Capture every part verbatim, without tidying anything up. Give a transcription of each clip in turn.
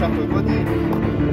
pescia col guadino.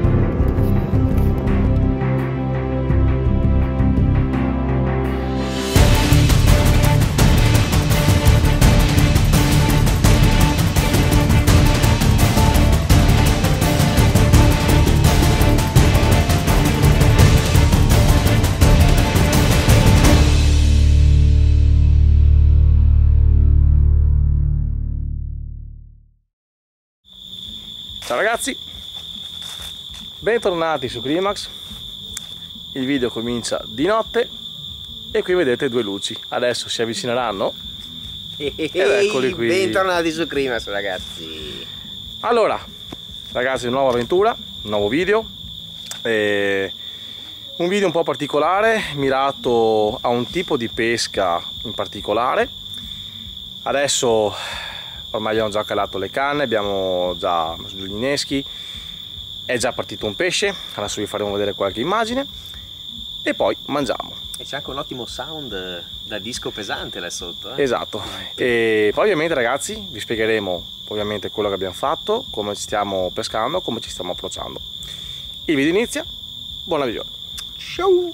Ciao ragazzi, bentornati su Climax. Il video comincia di notte e qui vedete due luci, adesso si avvicineranno ed eccoli qui. Bentornati su Climax ragazzi. Allora ragazzi, nuova avventura, nuovo video, e un video un po' particolare, mirato a un tipo di pesca in particolare. Adesso ormai abbiamo già calato le canne, abbiamo già messo giù gli inneschi, è già partito un pesce, adesso vi faremo vedere qualche immagine e poi mangiamo. E c'è anche un ottimo sound da disco pesante là sotto. Eh? Esatto, e poi ovviamente ragazzi vi spiegheremo ovviamente quello che abbiamo fatto, come ci stiamo pescando, come ci stiamo approcciando. Il video inizia, buona visione. Ciao!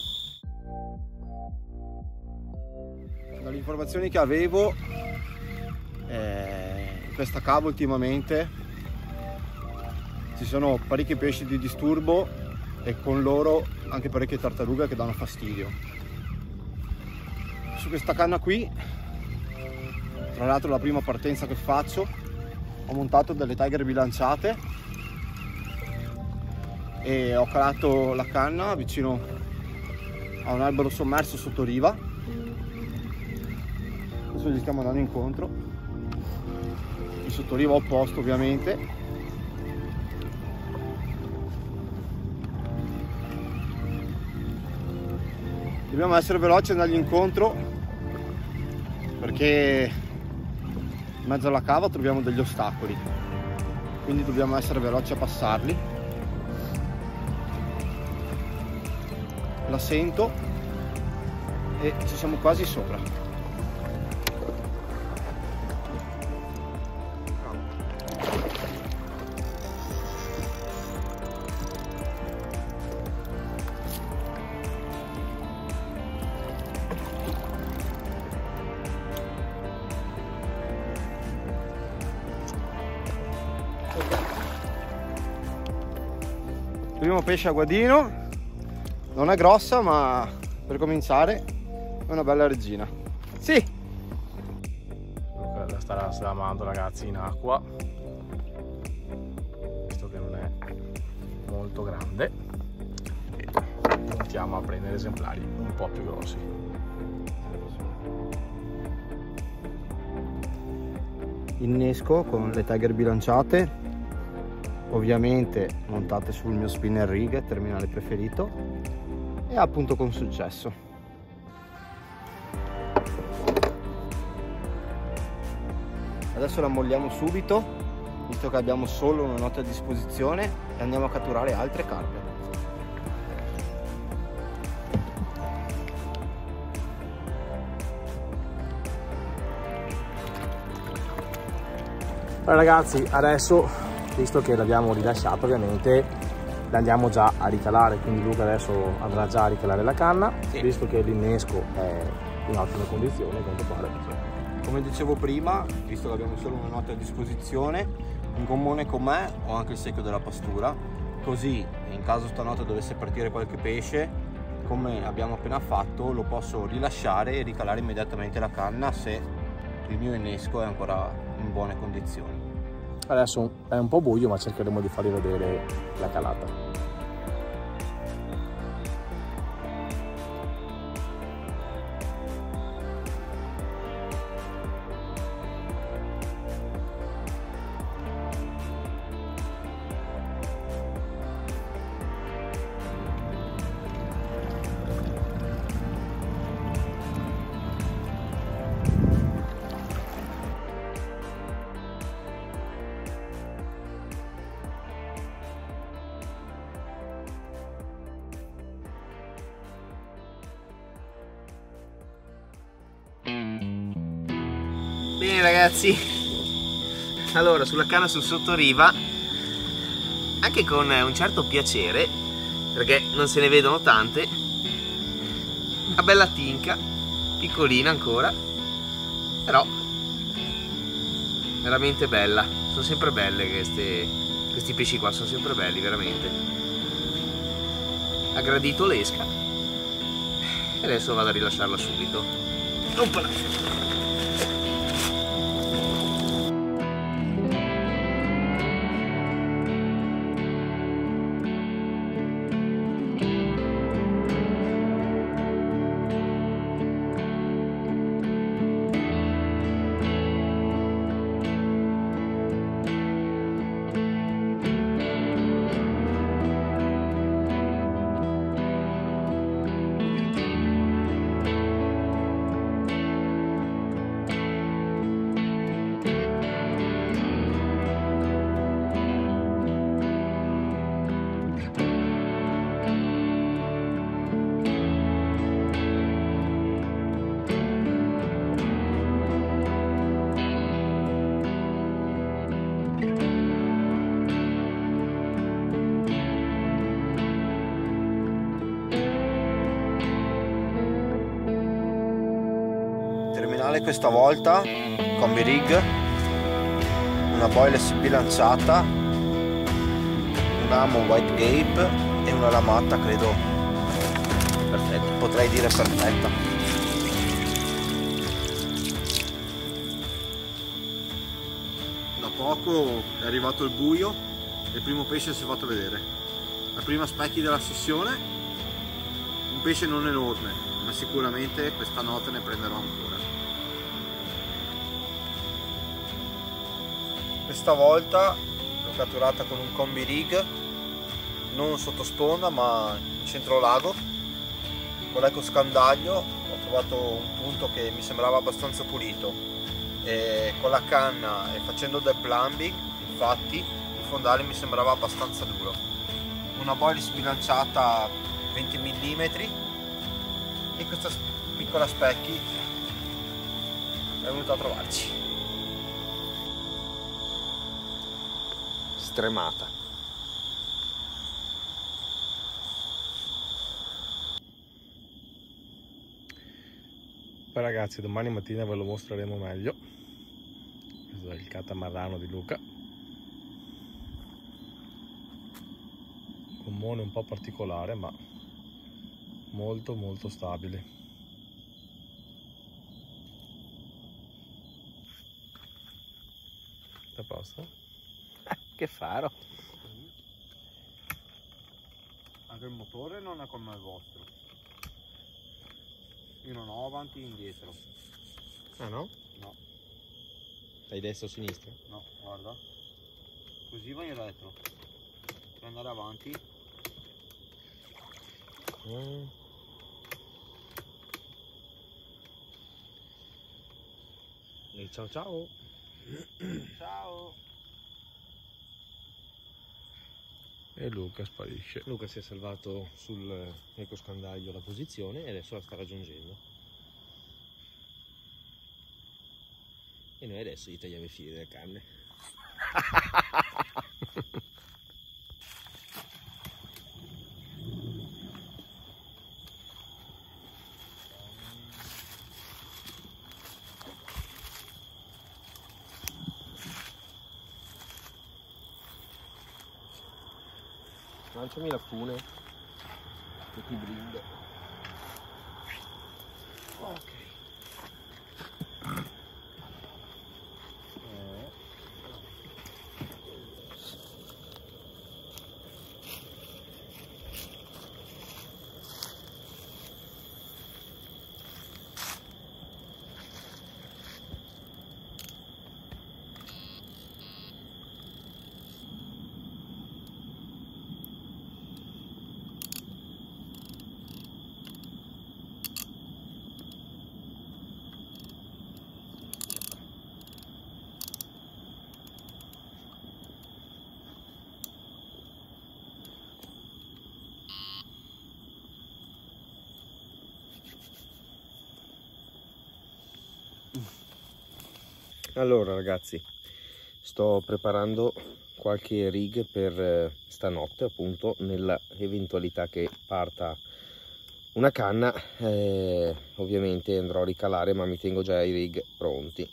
Dalle informazioni che avevo, eh... questa cava ultimamente ci sono parecchi pesci di disturbo e con loro anche parecchie tartarughe che danno fastidio. Su questa canna qui, tra l'altro la prima partenza che faccio, ho montato delle tiger bilanciate e ho calato la canna vicino a un albero sommerso sotto riva. Adesso gli stiamo andando incontro, sotto riva opposto ovviamente. Dobbiamo essere veloci e andargli incontro perché in mezzo alla cava troviamo degli ostacoli, quindi dobbiamo essere veloci a passarli. La sento e ci siamo quasi sopra. Primo pesce a guadino, non è grossa ma per cominciare è una bella regina. Sì! La starà slamando ragazzi in acqua, visto che non è molto grande, e puntiamo a prendere esemplari un po' più grossi. Innesco con le tiger bilanciate, ovviamente montate sul mio spinner rig, terminale preferito, e appunto con successo. Adesso la molliamo subito, visto che abbiamo solo una notte a disposizione, e andiamo a catturare altre carpe. Allora ragazzi, adesso visto che l'abbiamo rilasciato ovviamente la andiamo già a ricalare, quindi Luca adesso andrà già a ricalare la canna, sì. Visto che l'innesco è in ottime condizioni, quanto pare. Come dicevo prima, visto che abbiamo solo una notte a disposizione, un gommone con me ho anche il secchio della pastura, così in caso stanotte dovesse partire qualche pesce, come abbiamo appena fatto, lo posso rilasciare e ricalare immediatamente la canna se il mio innesco è ancora in buone condizioni. Adesso è un po' buio, ma cercheremo di farvi vedere la calata. Bene ragazzi, allora sulla canna sul sottoriva anche con un certo piacere, perché non se ne vedono tante. Una bella tinca, piccolina ancora, però veramente bella. Sono sempre belle queste, questi pesci qua, sono sempre belli veramente. Ha gradito l'esca e adesso vado a rilasciarla subito. Oppala. Terminale questa volta, combi rig, una boiler sbilanciata, un amo white gape e una lamata, credo perfetta, potrei dire perfetta. Da poco è arrivato il buio e il primo pesce si è fatto vedere. La prima specchi della sessione, un pesce non enorme, ma sicuramente questa notte ne prenderò ancora. Questa volta l'ho catturata con un combi rig, non sotto sponda ma in centro lago. Con l'eco scandaglio ho trovato un punto che mi sembrava abbastanza pulito e con la canna e facendo del plumbing, infatti il fondale mi sembrava abbastanza duro. Una boiler sbilanciata venti millimetri e questa piccola specchi è venuta a trovarci. Stremata. Poi ragazzi, domani mattina ve lo mostreremo meglio. Questo è il catamarano di Luca, gommone un po' particolare ma molto molto stabile. A posto? Che faro. Anche il motore non è come il vostro. Io non ho avanti e indietro. Ah no? No. Dai destra o sinistra? No, guarda. Così vai in retro. Per andare avanti. Mm. E ciao ciao. Ciao. E Luca sparisce. Luca si è salvato sul ecoscandaglio la posizione e adesso la sta raggiungendo. E noi adesso gli tagliamo i fili della carne. Lanciami la fune che ti brindo. Ok. Eh. Allora ragazzi, sto preparando qualche rig per stanotte, appunto, nella eventualità che parta una canna. Eh, ovviamente andrò a ricalare, ma mi tengo già i rig pronti.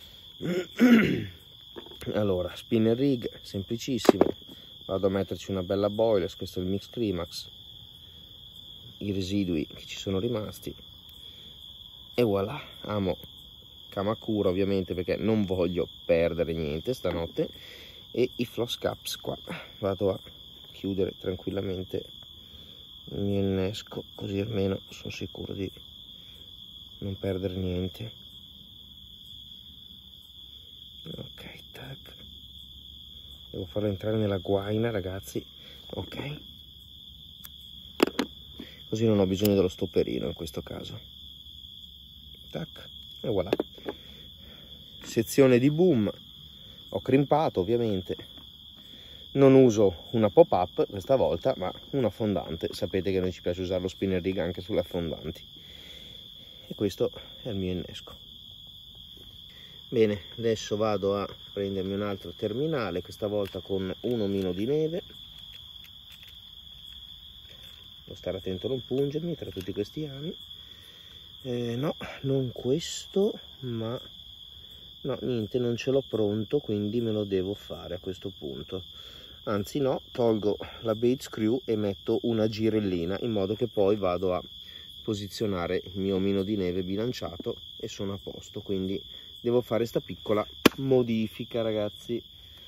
Allora, spinner rig semplicissimo, vado a metterci una bella boilers, questo è il Mix Climax, i residui che ci sono rimasti, e voilà. Amo Kamakura ovviamente perché non voglio perdere niente stanotte, e i floss caps qua. Vado a chiudere tranquillamente il mio innesco, così almeno sono sicuro di non perdere niente. Ok, tac, devo farlo entrare nella guaina, ragazzi. Ok, così non ho bisogno dello stopperino in questo caso. Tac, e voilà. Sezione di boom, ho crimpato ovviamente, non uso una pop up questa volta ma una fondante. Sapete che a noi ci piace usare lo spinner rig anche sulle affondanti, e questo è il mio innesco. Bene, adesso vado a prendermi un altro terminale, questa volta con un omino di neve. Devo stare attento a non pungermi tra tutti questi anni. Eh, no, non questo, ma no, niente, non ce l'ho pronto, quindi me lo devo fare a questo punto. Anzi no, tolgo la bait screw e metto una girellina, in modo che poi vado a posizionare il mio omino di neve bilanciato e sono a posto. Quindi devo fare sta piccola modifica, ragazzi.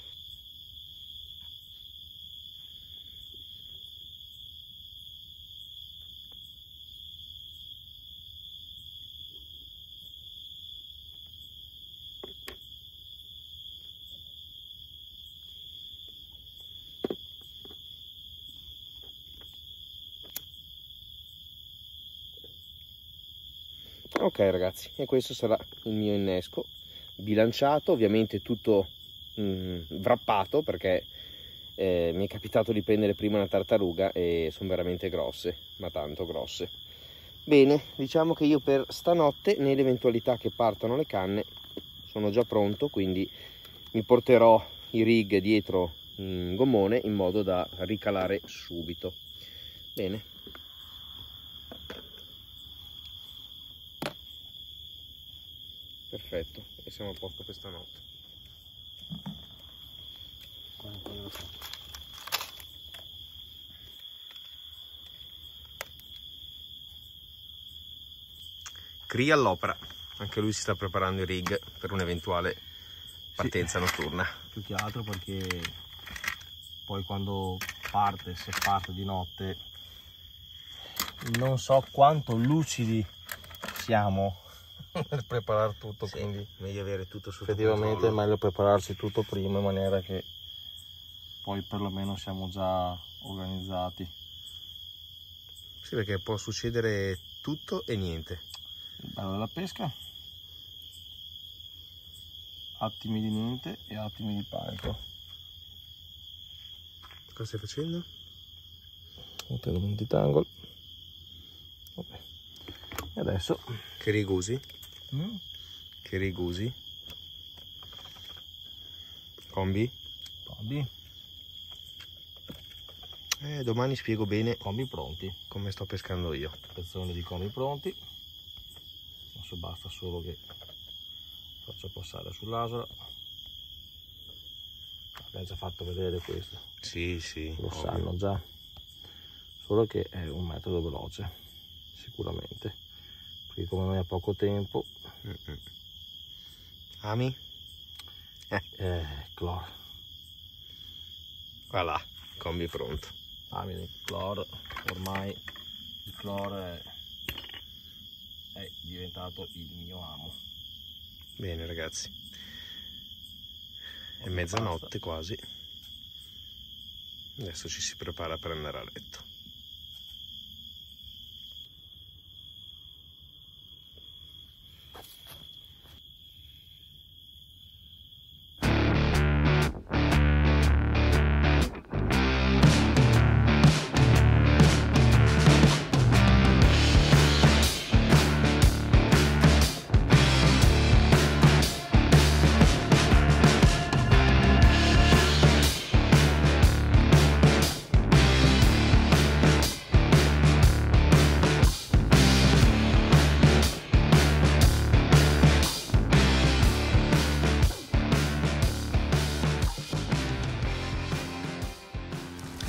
Ok ragazzi, e questo sarà il mio innesco bilanciato, ovviamente tutto mh, wrappato, perché eh, mi è capitato di prendere prima una tartaruga e sono veramente grosse, ma tanto grosse. Bene, diciamo che io per stanotte, nell'eventualità che partano le canne, sono già pronto, quindi mi porterò i rig dietro in gommone in modo da ricalare subito. Bene. Perfetto, e siamo a posto questa notte. Cree all'opera, anche lui si sta preparando i rig per un'eventuale partenza sì, notturna. Più che altro perché poi quando parte, se parte di notte, non so quanto lucidi siamo per preparare tutto, sì, quindi meglio avere tutto sotto effettivamente controllo. È meglio prepararsi tutto prima, in maniera che poi perlomeno siamo già organizzati. Sì, perché può succedere tutto e niente. Il bello della pesca, attimi di niente e attimi di panico. Cosa stai facendo? Io prendo un detangle. Vabbè. E adesso che rigusi? Mm? Che rigusi? Combi? Combi. Eh, domani spiego bene combi pronti, come sto pescando io. Spezzone di combi pronti. Adesso basta solo che faccio passare sull'asola. Abbiamo già fatto vedere questo. Sì, sì. Lo ovvio. sanno già. Solo che è un metodo veloce, sicuramente. Perché come noi ha poco tempo. Mm-mm. Ami? Eh, eh cloro. Voilà, combi pronto. Ami il cloro, ormai il cloro è, è diventato il mio amo. Bene ragazzi, è mezzanotte quasi. Adesso ci si prepara per andare a letto.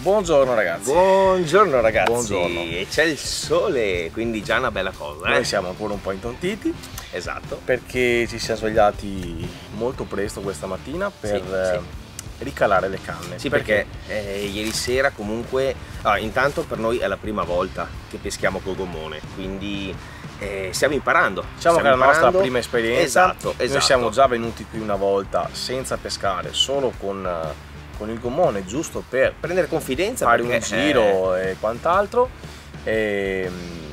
Buongiorno ragazzi. Buongiorno ragazzi. Buongiorno. E c'è il sole, quindi già una bella cosa. Eh? Noi siamo ancora un po' intontiti. Esatto. Perché ci siamo svegliati molto presto questa mattina per Sì, sì. ricalare le canne. Sì, perché, perché eh, ieri sera comunque, ah, intanto per noi è la prima volta che peschiamo col gommone, quindi eh, stiamo imparando. Diciamo stiamo che è la imparando. nostra prima esperienza. Esatto, esatto. Noi siamo già venuti qui una volta senza pescare, solo con, con il gommone, giusto per prendere confidenza, fare perché, un giro eh... e quant'altro. E,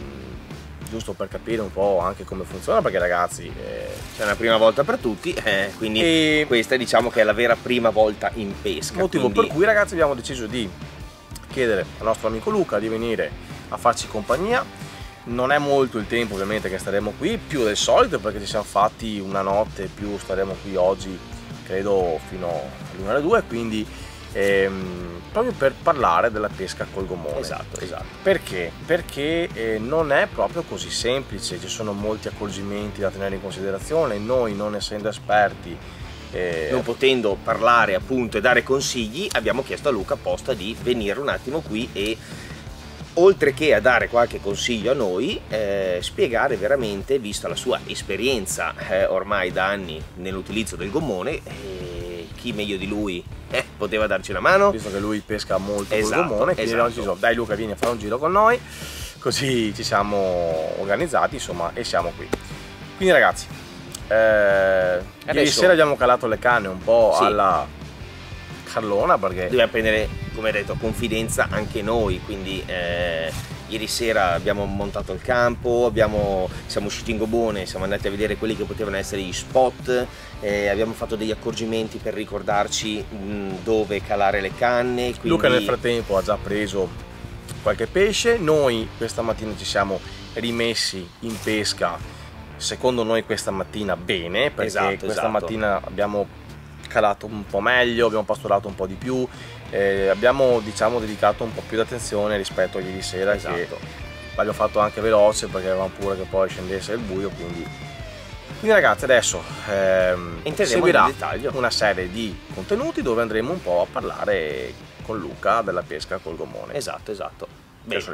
giusto per capire un po' anche come funziona, perché ragazzi eh, c'è una prima volta per tutti, eh, quindi e... questa diciamo che è la vera prima volta in pesca. Motivo quindi... per cui ragazzi abbiamo deciso di chiedere al nostro amico Luca di venire a farci compagnia. Non è molto il tempo ovviamente che staremo qui, più del solito, perché ci siamo fatti una notte, più staremo qui oggi credo fino all'una alle due, quindi ehm, proprio per parlare della pesca col gommone. Esatto, esatto. Perché? Perché eh, non è proprio così semplice, ci sono molti accorgimenti da tenere in considerazione. Noi, non essendo esperti, eh, non potendo parlare appunto e dare consigli, abbiamo chiesto a Luca apposta di venire un attimo qui e, oltre che a dare qualche consiglio a noi, eh, spiegare veramente, vista la sua esperienza eh, ormai da anni nell'utilizzo del gommone, eh, chi meglio di lui eh, poteva darci una mano, visto che lui pesca molto esatto, col gommone, quindi esatto. abbiamo deciso, dai Luca, vieni a fare un giro con noi, così ci siamo organizzati, insomma, e siamo qui. Quindi ragazzi, eh, Adesso... ieri sera abbiamo calato le canne un po' sì. alla Carlona, perché dobbiamo prendere, come detto, confidenza anche noi, quindi eh, ieri sera abbiamo montato il campo, abbiamo, siamo usciti in gommone, siamo andati a vedere quelli che potevano essere gli spot, eh, abbiamo fatto degli accorgimenti per ricordarci mh, dove calare le canne. Quindi... Luca nel frattempo ha già preso qualche pesce, noi questa mattina ci siamo rimessi in pesca, secondo noi questa mattina bene, perché esatto, questa esatto. mattina abbiamo calato un po' meglio, abbiamo pasturato un po' di più, eh, abbiamo diciamo dedicato un po' più d'attenzione rispetto a ieri sera, esatto. Che l'abbiamo fatto anche veloce perché avevamo paura che poi scendesse il buio, quindi, quindi ragazzi adesso ehm, seguirà una serie di contenuti dove andremo un po' a parlare con Luca della pesca col gommone. Esatto, esatto. Bene.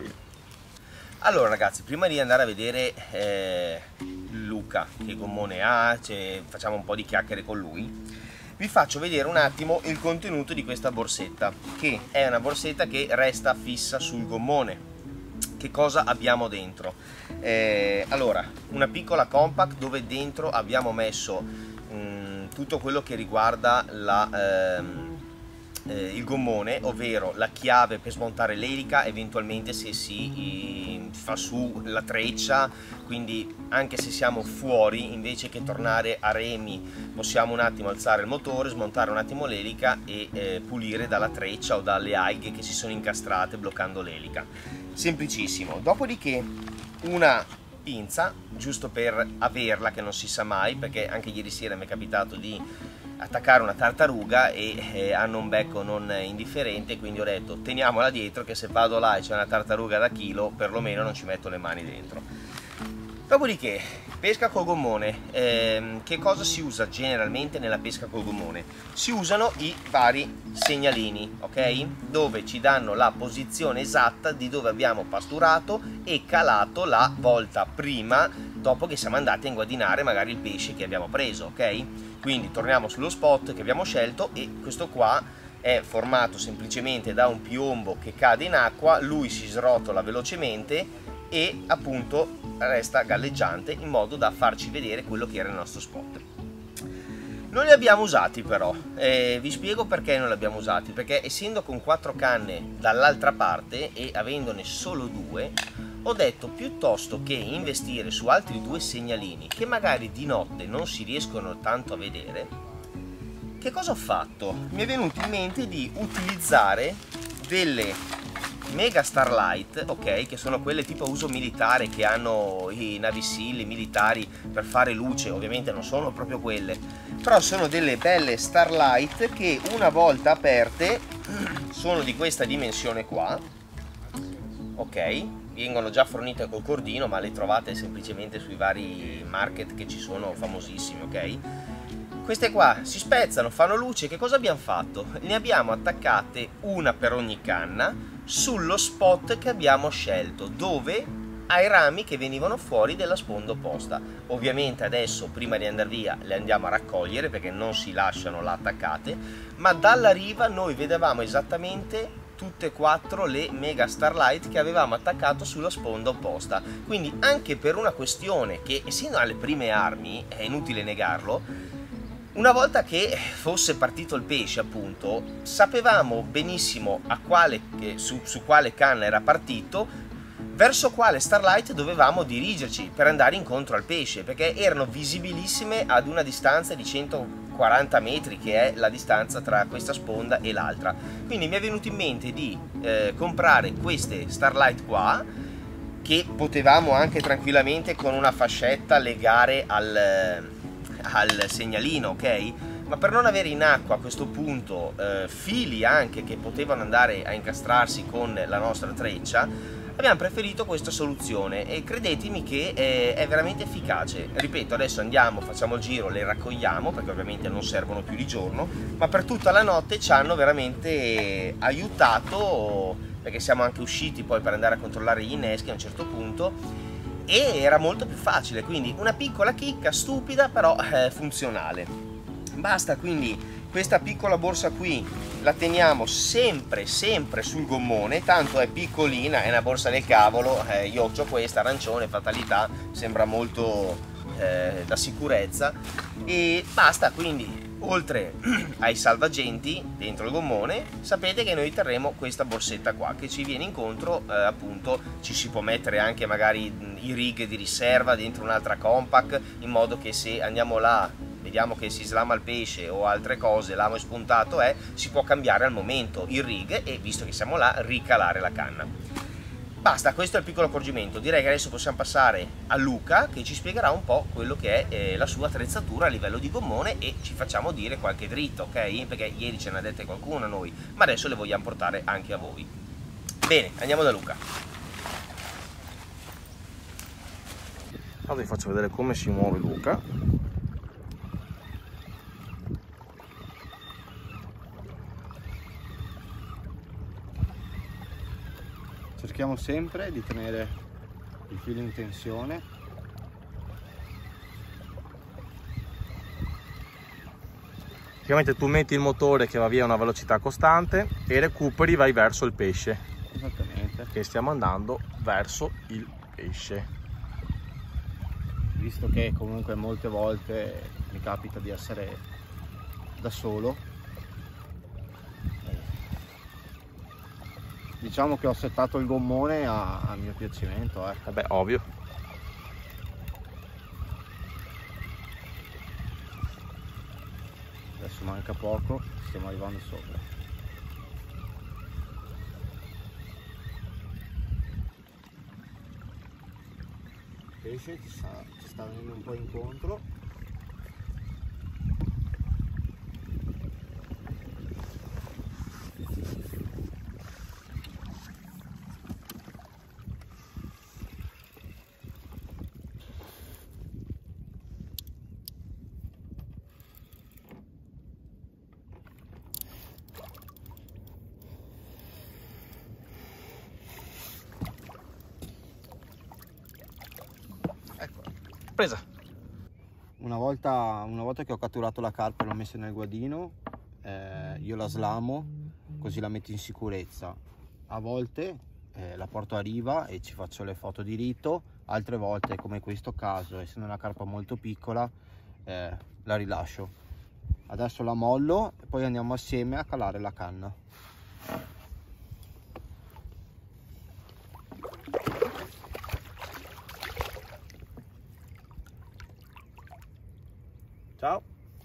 Allora ragazzi, prima di andare a vedere eh, Luca che gommone ha, cioè, facciamo un po' di chiacchiere con lui, vi faccio vedere un attimo il contenuto di questa borsetta, che è una borsetta che resta fissa sul gommone. Che cosa abbiamo dentro? Eh, allora, una piccola compact dove dentro abbiamo messo mh, tutto quello che riguarda la... Ehm, Eh, il gommone, ovvero la chiave per smontare l'elica, eventualmente se si eh, fa su la treccia, quindi anche se siamo fuori, invece che tornare a remi possiamo un attimo alzare il motore, smontare un attimo l'elica e eh, pulire dalla treccia o dalle alghe che si sono incastrate bloccando l'elica. Semplicissimo. Dopodiché una pinza, giusto per averla, che non si sa mai, perché anche ieri sera mi è capitato di attaccare una tartaruga e eh, hanno un becco non indifferente, quindi ho detto teniamola dietro, che se vado là e c'è una tartaruga da chilo perlomeno non ci metto le mani dentro. Dopodiché pesca col gommone, eh, che cosa si usa generalmente nella pesca col gommone? Si usano i vari segnalini, ok? Dove ci danno la posizione esatta di dove abbiamo pasturato e calato la volta prima, dopo che siamo andati a inguadinare magari il pesce che abbiamo preso, ok? Quindi torniamo sullo spot che abbiamo scelto e questo qua è formato semplicemente da un piombo che cade in acqua, lui si srotola velocemente e appunto resta galleggiante in modo da farci vedere quello che era il nostro spot. Non li abbiamo usati però, eh, vi spiego perché non li abbiamo usati, perché essendo con quattro canne dall'altra parte e avendone solo due, ho detto piuttosto che investire su altri due segnalini che magari di notte non si riescono tanto a vedere, che cosa ho fatto? Mi è venuto in mente di utilizzare delle Mega Starlight, ok, che sono quelle tipo uso militare che hanno i navisilli militari per fare luce, ovviamente non sono proprio quelle, però sono delle belle Starlight che una volta aperte sono di questa dimensione qua, ok, vengono già fornite col cordino ma le trovate semplicemente sui vari market che ci sono famosissimi, ok. Queste qua si spezzano, fanno luce. Che cosa abbiamo fatto? Ne abbiamo attaccate una per ogni canna sullo spot che abbiamo scelto, dove ai rami che venivano fuori della sponda opposta. Ovviamente adesso, prima di andare via, le andiamo a raccogliere perché non si lasciano là attaccate, ma dalla riva noi vedevamo esattamente tutte e quattro le Mega Starlight che avevamo attaccato sulla sponda opposta. Quindi anche per una questione che, essendo alle prime armi, è inutile negarlo, una volta che fosse partito il pesce, appunto, sapevamo benissimo a quale, su, su quale canna era partito, verso quale Starlight dovevamo dirigerci per andare incontro al pesce, perché erano visibilissime ad una distanza di centoquaranta metri, che è la distanza tra questa sponda e l'altra. Quindi mi è venuto in mente di eh, comprare queste Starlight qua, che potevamo anche tranquillamente con una fascetta legare al... al segnalino, ok? Ma per non avere in acqua a questo punto eh, fili anche che potevano andare a incastrarsi con la nostra treccia, abbiamo preferito questa soluzione e credetemi che è, è veramente efficace. Ripeto, adesso andiamo, facciamo il giro, le raccogliamo perché ovviamente non servono più di giorno, ma per tutta la notte ci hanno veramente aiutato, perché siamo anche usciti poi per andare a controllare gli inneschi a un certo punto e era molto più facile. Quindi una piccola chicca stupida però eh, funzionale. Basta, quindi questa piccola borsa qui la teniamo sempre sempre sul gommone, tanto è piccolina, è una borsa del cavolo. eh, io ho questa arancione, fatalità, sembra molto eh, da sicurezza, e basta. Quindi oltre ai salvagenti dentro il gommone, sapete che noi terremo questa borsetta qua che ci viene incontro, eh, appunto ci si può mettere anche magari i rig di riserva dentro un'altra compact, in modo che se andiamo là, vediamo che si slama il pesce o altre cose, l'amo spuntato è, si può cambiare al momento il rig e, visto che siamo là, ricalare la canna. Basta, questo è il piccolo accorgimento. Direi che adesso possiamo passare a Luca, che ci spiegherà un po' quello che è eh, la sua attrezzatura a livello di gommone, e ci facciamo dire qualche dritta, ok? Perché ieri ce ne ha dette qualcuno a noi, ma adesso le vogliamo portare anche a voi. Bene, andiamo da Luca. Allora vi faccio vedere come si muove Luca. Cerchiamo sempre di tenere il filo in tensione. Praticamente tu metti il motore che va via a una velocità costante e recuperi, vai verso il pesce. Esattamente. Che stiamo andando verso il pesce. Visto che comunque molte volte mi capita di essere da solo, diciamo che ho settato il gommone a, a mio piacimento, eh. Vabbè, ovvio. Adesso manca poco, stiamo arrivando sopra. Il pesce ci sta, ci sta venendo un po' incontro. Presa. Una volta, una volta che ho catturato la carpa e l'ho messa nel guadino, eh, io la slamo così la metto in sicurezza. A volte eh, la porto a riva e ci faccio le foto di rito, altre volte, come in questo caso, essendo una carpa molto piccola, eh, la rilascio. Adesso la mollo e poi andiamo assieme a calare la canna. Ciao.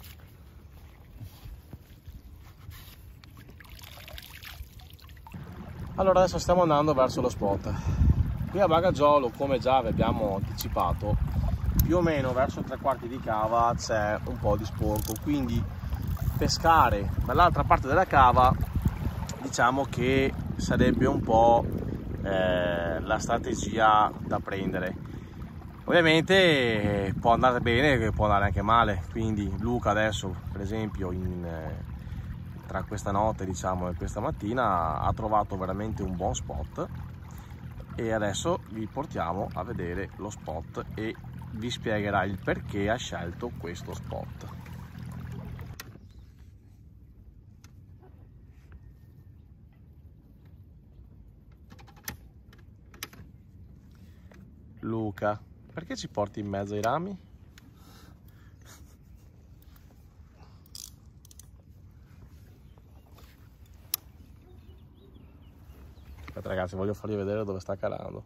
Allora adesso stiamo andando verso lo spot. Qui a Bagagiolo, come già vi abbiamo anticipato, più o meno verso tre quarti di cava c'è un po' di sporco, quindi pescare dall'altra parte della cava diciamo che sarebbe un po' eh, la strategia da prendere. Ovviamente può andare bene, può andare anche male, quindi Luca adesso per esempio in, eh, tra questa notte diciamo e questa mattina ha trovato veramente un buon spot e adesso vi portiamo a vedere lo spot e vi spiegherà il perché ha scelto questo spot. Luca, perché ci porti in mezzo ai rami? Aspetta ragazzi, voglio farvi vedere dove sta calando.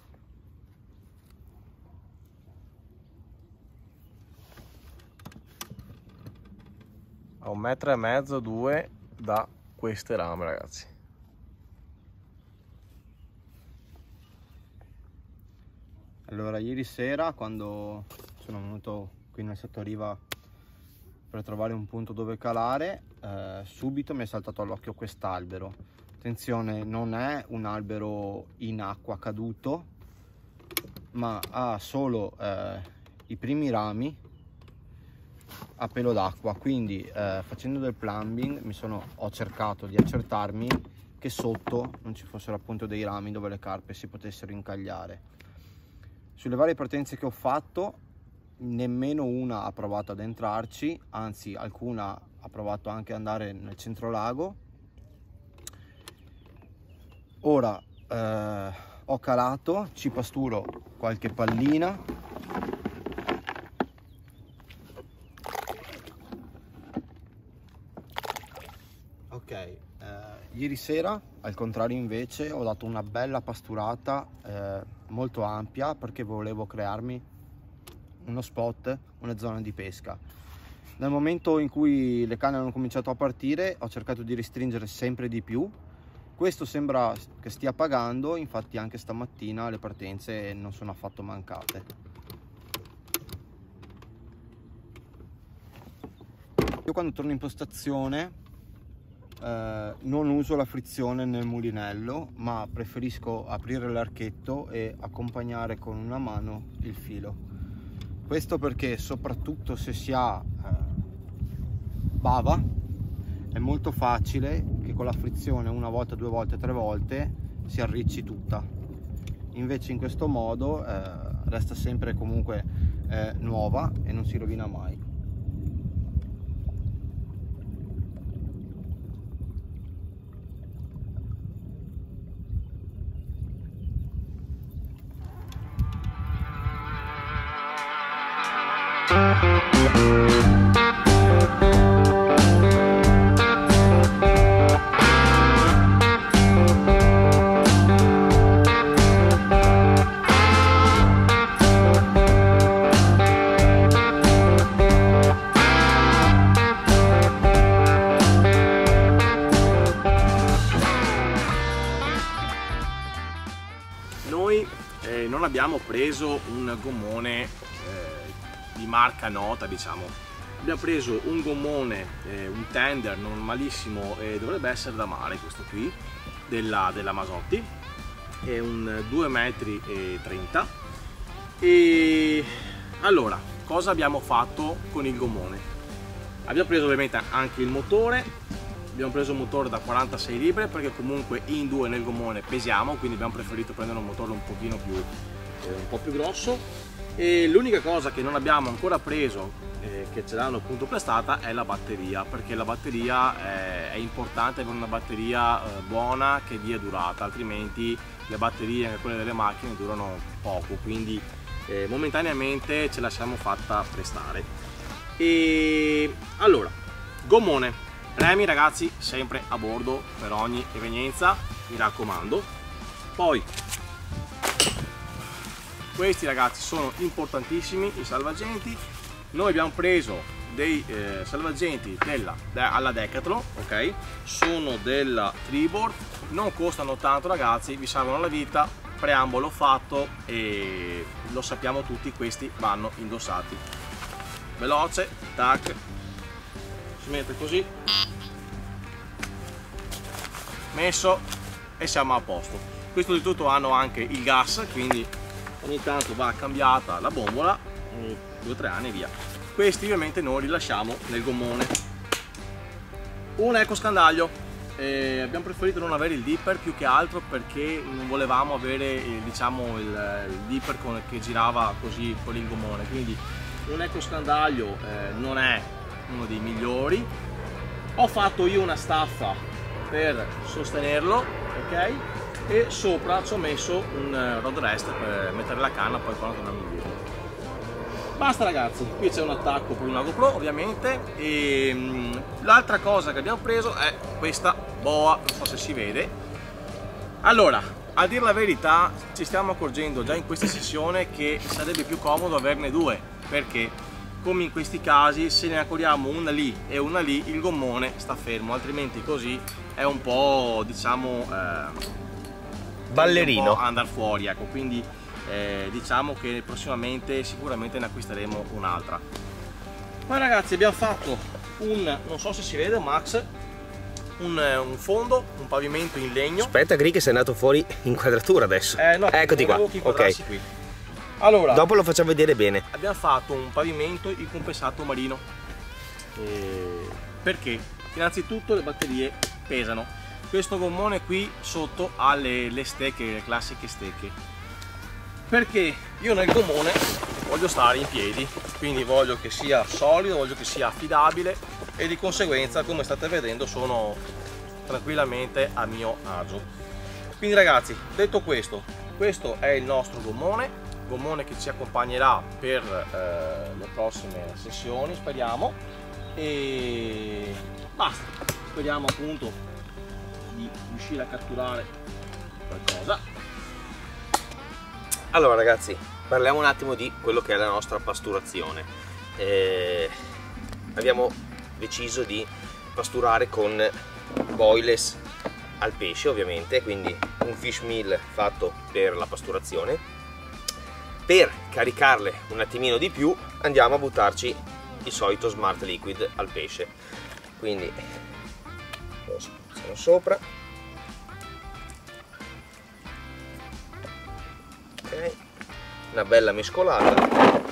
A un metro e mezzo, due da queste rame ragazzi. Allora, ieri sera quando sono venuto qui nel sottoriva per trovare un punto dove calare, eh, subito mi è saltato all'occhio quest'albero. Attenzione, non è un albero in acqua caduto, ma ha solo eh, i primi rami a pelo d'acqua, quindi eh, facendo del plumbing mi sono, ho cercato di accertarmi che sotto non ci fossero appunto dei rami dove le carpe si potessero incagliare. Sulle varie partenze che ho fatto nemmeno una ha provato ad entrarci, anzi alcuna ha provato anche ad andare nel centro lago. Ora eh, ho calato, ci pasturo qualche pallina. Ok, eh, ieri sera al contrario invece ho dato una bella pasturata eh, molto ampia perché volevo crearmi uno spot, una zona di pesca. Nel momento in cui le canne hanno cominciato a partire ho cercato di restringere sempre di più. Questo sembra che stia pagando, infatti anche stamattina le partenze non sono affatto mancate. Io quando torno in postazione eh, non uso la frizione nel mulinello, ma preferisco aprire l'archetto e accompagnare con una mano il filo. Questo perché soprattutto se si ha eh, bava è molto facile che con la frizione una volta, due volte, tre volte si arricci tutta. Invece in questo modo eh, resta sempre comunque eh, nuova e non si rovina mai. Noi eh, non abbiamo preso un gommone eh, di marca nota, diciamo. Abbiamo preso un gommone, eh, un tender normalissimo, e eh, dovrebbe essere da mare questo qui, della, della Masotti, è un due metri e trenta. E allora, cosa abbiamo fatto con il gommone? Abbiamo preso ovviamente anche il motore. Abbiamo preso un motore da quarantasei libre perché comunque in due nel gommone pesiamo, quindi abbiamo preferito prendere un motore un pochino più, eh, un po' più grosso. E l'unica cosa che non abbiamo ancora preso, eh, che ce l'hanno appunto prestata, è la batteria, perché la batteria eh, è importante avere una batteria eh, buona che dia durata, altrimenti le batterie, anche quelle delle macchine, durano poco, quindi eh, momentaneamente ce la siamo fatta prestare. E allora, gommone. Remi ragazzi sempre a bordo per ogni evenienza, mi raccomando. Poi questi ragazzi sono importantissimi, i salvagenti. Noi abbiamo preso dei eh, salvagenti della, de, alla Decathlon, ok? Sono della Tribord, non costano tanto ragazzi, vi salvano la vita, preambolo fatto e lo sappiamo tutti, questi vanno indossati. Veloce, tac, si mette così, messo e siamo a posto. Questo di tutto hanno anche il gas, quindi ogni tanto va cambiata la bombola, due o tre anni e via. Questi ovviamente noi li lasciamo nel gommone. Un eco scandaglio. Eh, abbiamo preferito non avere il dipper più che altro perché non volevamo avere eh, diciamo il, il dipper con, che girava così con il gommone, quindi un eco scandaglio eh, non è uno dei migliori. Ho fatto io una staffa per sostenerlo, ok, e sopra ci ho messo un rod rest per mettere la canna poi quando torniamo indietro. Basta ragazzi, qui c'è un attacco per una GoPro ovviamente, e l'altra cosa che abbiamo preso è questa boa, non so se si vede. Allora, a dire la verità ci stiamo accorgendo già in questa sessione che sarebbe più comodo averne due, perché come in questi casi se ne accorriamo una lì e una lì il gommone sta fermo, altrimenti così è un po' diciamo eh, ballerino, un po' andare fuori, ecco, quindi Eh, diciamo che prossimamente sicuramente ne acquisteremo un'altra. Poi ragazzi abbiamo fatto un, non so se si vede Max, un, un fondo, un pavimento in legno. Aspetta Gri che sei andato fuori inquadratura adesso. Eh, no, eccoti qua, ok. Qui. Allora, dopo lo facciamo vedere bene. Abbiamo fatto un pavimento in compensato marino. Eh, perché? Innanzitutto le batterie pesano. Questo gommone qui sotto ha le, le stecche, le classiche stecche. Perché io nel gommone voglio stare in piedi, quindi voglio che sia solido, voglio che sia affidabile e di conseguenza, come state vedendo, sono tranquillamente a mio agio. Quindi ragazzi, detto questo, questo è il nostro gommone, gommone che ci accompagnerà per eh, le prossime sessioni, speriamo, e basta, speriamo appunto di riuscire a catturare qualcosa. Allora ragazzi, parliamo un attimo di quello che è la nostra pasturazione. Eh, abbiamo deciso di pasturare con boilers al pesce ovviamente, quindi un fish meal fatto per la pasturazione. Per caricarle un attimino di più andiamo a buttarci il solito smart liquid al pesce, quindi lo spazziamo sopra. Okay. Una bella mescolata.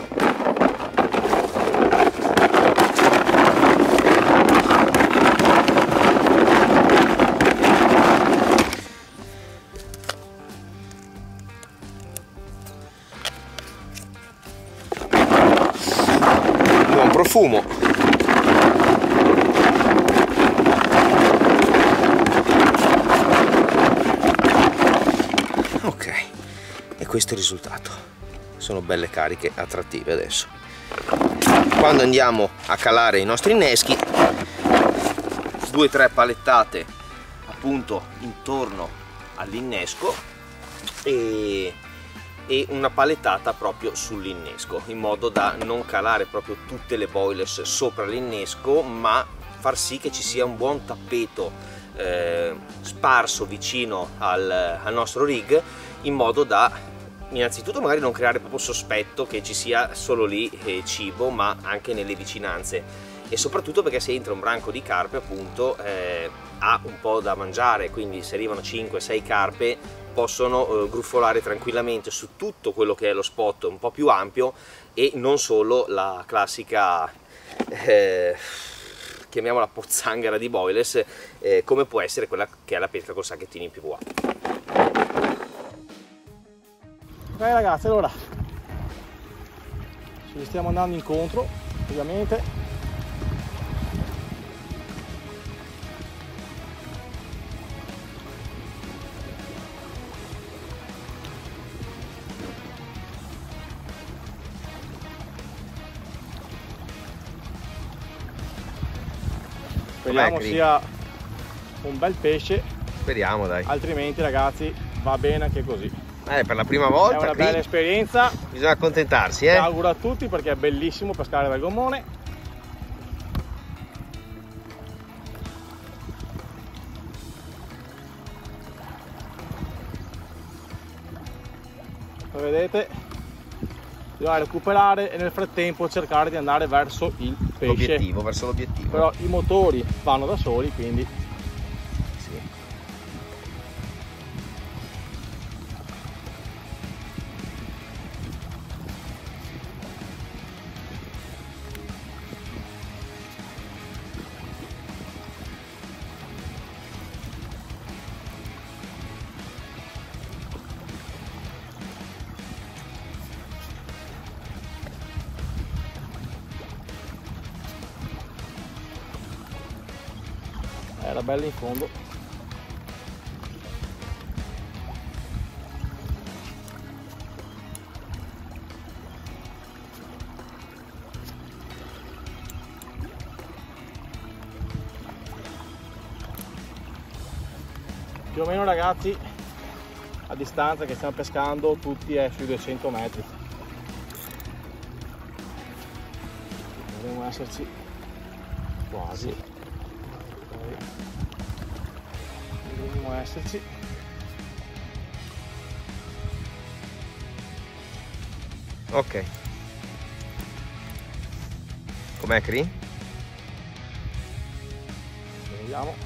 Buon profumo. Ok, e questo è il risultato. Sono belle cariche, attrattive adesso. Quando andiamo a calare i nostri inneschi, due o tre palettate appunto intorno all'innesco e, e una palettata proprio sull'innesco, in modo da non calare proprio tutte le boilers sopra l'innesco, ma far sì che ci sia un buon tappeto eh, sparso vicino al, al nostro rig, in modo da innanzitutto magari non creare proprio sospetto che ci sia solo lì eh, cibo, ma anche nelle vicinanze, e soprattutto perché se entra un branco di carpe appunto eh, ha un po' da mangiare, quindi se arrivano cinque sei carpe possono eh, gruffolare tranquillamente su tutto quello che è lo spot un po' più ampio, e non solo la classica eh, chiamiamola pozzanghera di boilers, eh, come può essere quella che è la pesca col sacchettino in P V A. Ok ragazzi, allora ci stiamo andando incontro ovviamente. Speriamo sia un bel pesce. Speriamo dai. Altrimenti ragazzi va bene anche così. Eh, per la prima volta è una bella esperienza, bisogna accontentarsi, eh? Auguro a tutti, perché è bellissimo pescare dal gommone. Come vedete bisogna recuperare e nel frattempo cercare di andare verso il pesce, l'obiettivo, verso l'obiettivo. Però i motori vanno da soli, quindi bella bella in fondo. Più o meno, ragazzi, a distanza che stiamo pescando tutti è sui duecento metri. Dovremmo esserci quasi. Dovremmo esserci. Ok. Com'è, Cri? Vediamo.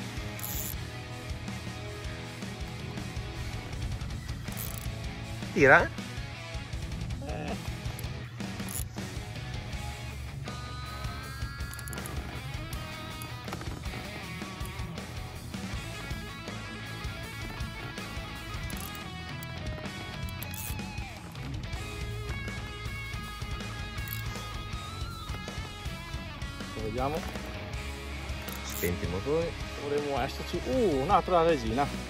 Tira? Eh. Vediamo. Spenti i motori. Dovremmo esserci. Uh, un'altra resina.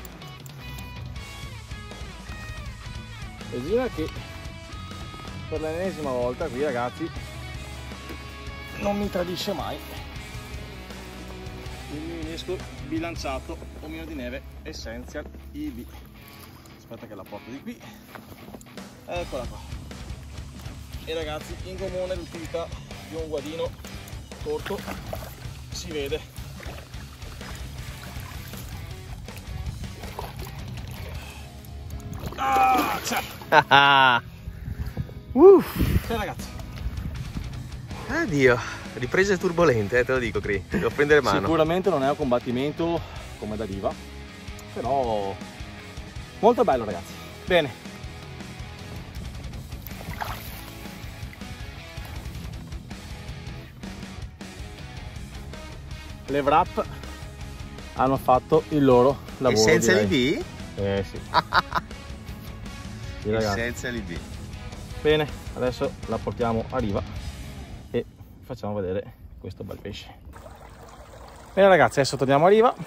Resina che per l'ennesima volta qui, ragazzi, non mi tradisce mai. Il mio innesco bilanciato omino di neve Essential I V. Aspetta che la porto di qui. Eccola qua. E ragazzi, in comune l'utilità di un guadino corto si vede. Ah, ciao. Uff. Ciao ragazzi. Addio, riprese turbolente, eh, te lo dico, Cri. Devo prendere mano. Sicuramente non è un combattimento come da diva, però molto bello, ragazzi. Bene. Le wrap hanno fatto il loro lavoro. Essential I V? Eh sì. Sì, ragazzi. Essential I V. Bene, adesso la portiamo a riva e facciamo vedere questo bel pesce. Bene ragazzi, adesso torniamo a riva.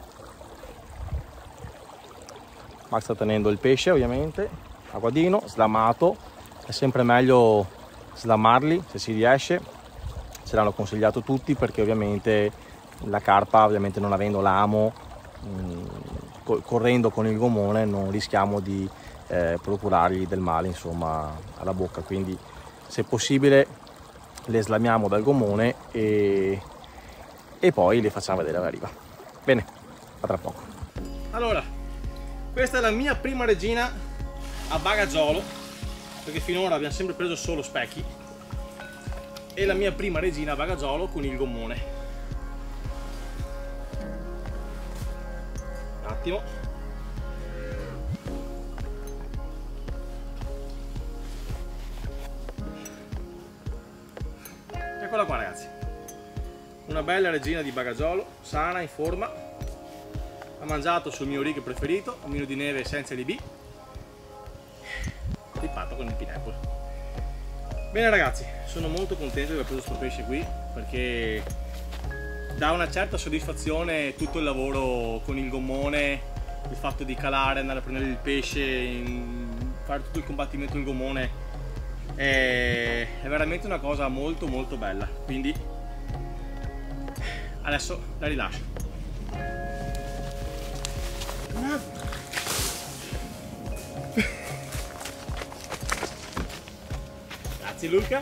Max sta tenendo il pesce, ovviamente a guadino, slamato. È sempre meglio slamarli se si riesce, ce l'hanno consigliato tutti, perché ovviamente la carpa, ovviamente non avendo l'amo, mh, correndo con il gomone non rischiamo di eh, procurargli del male, insomma, alla bocca. Quindi se possibile le slamiamo dal gomone e, e poi le facciamo vedere alla riva. Bene, a tra poco. Allora, questa è la mia prima regina a bagagiolo, perché finora abbiamo sempre preso solo specchi, e la mia prima regina a bagagiolo con il gommone. Un attimo. Eccola qua ragazzi, una bella regina di bagagiolo, sana, in forma, ha mangiato sul mio rig preferito, omino di neve Essential I V, tippato con il pineapple. Bene ragazzi, sono molto contento di aver preso questo pesce qui, perché dà una certa soddisfazione tutto il lavoro con il gommone, il fatto di calare, andare a prendere il pesce, in, fare tutto il combattimento con il gommone. È veramente una cosa molto molto bella, quindi adesso la rilascio. Grazie Luca.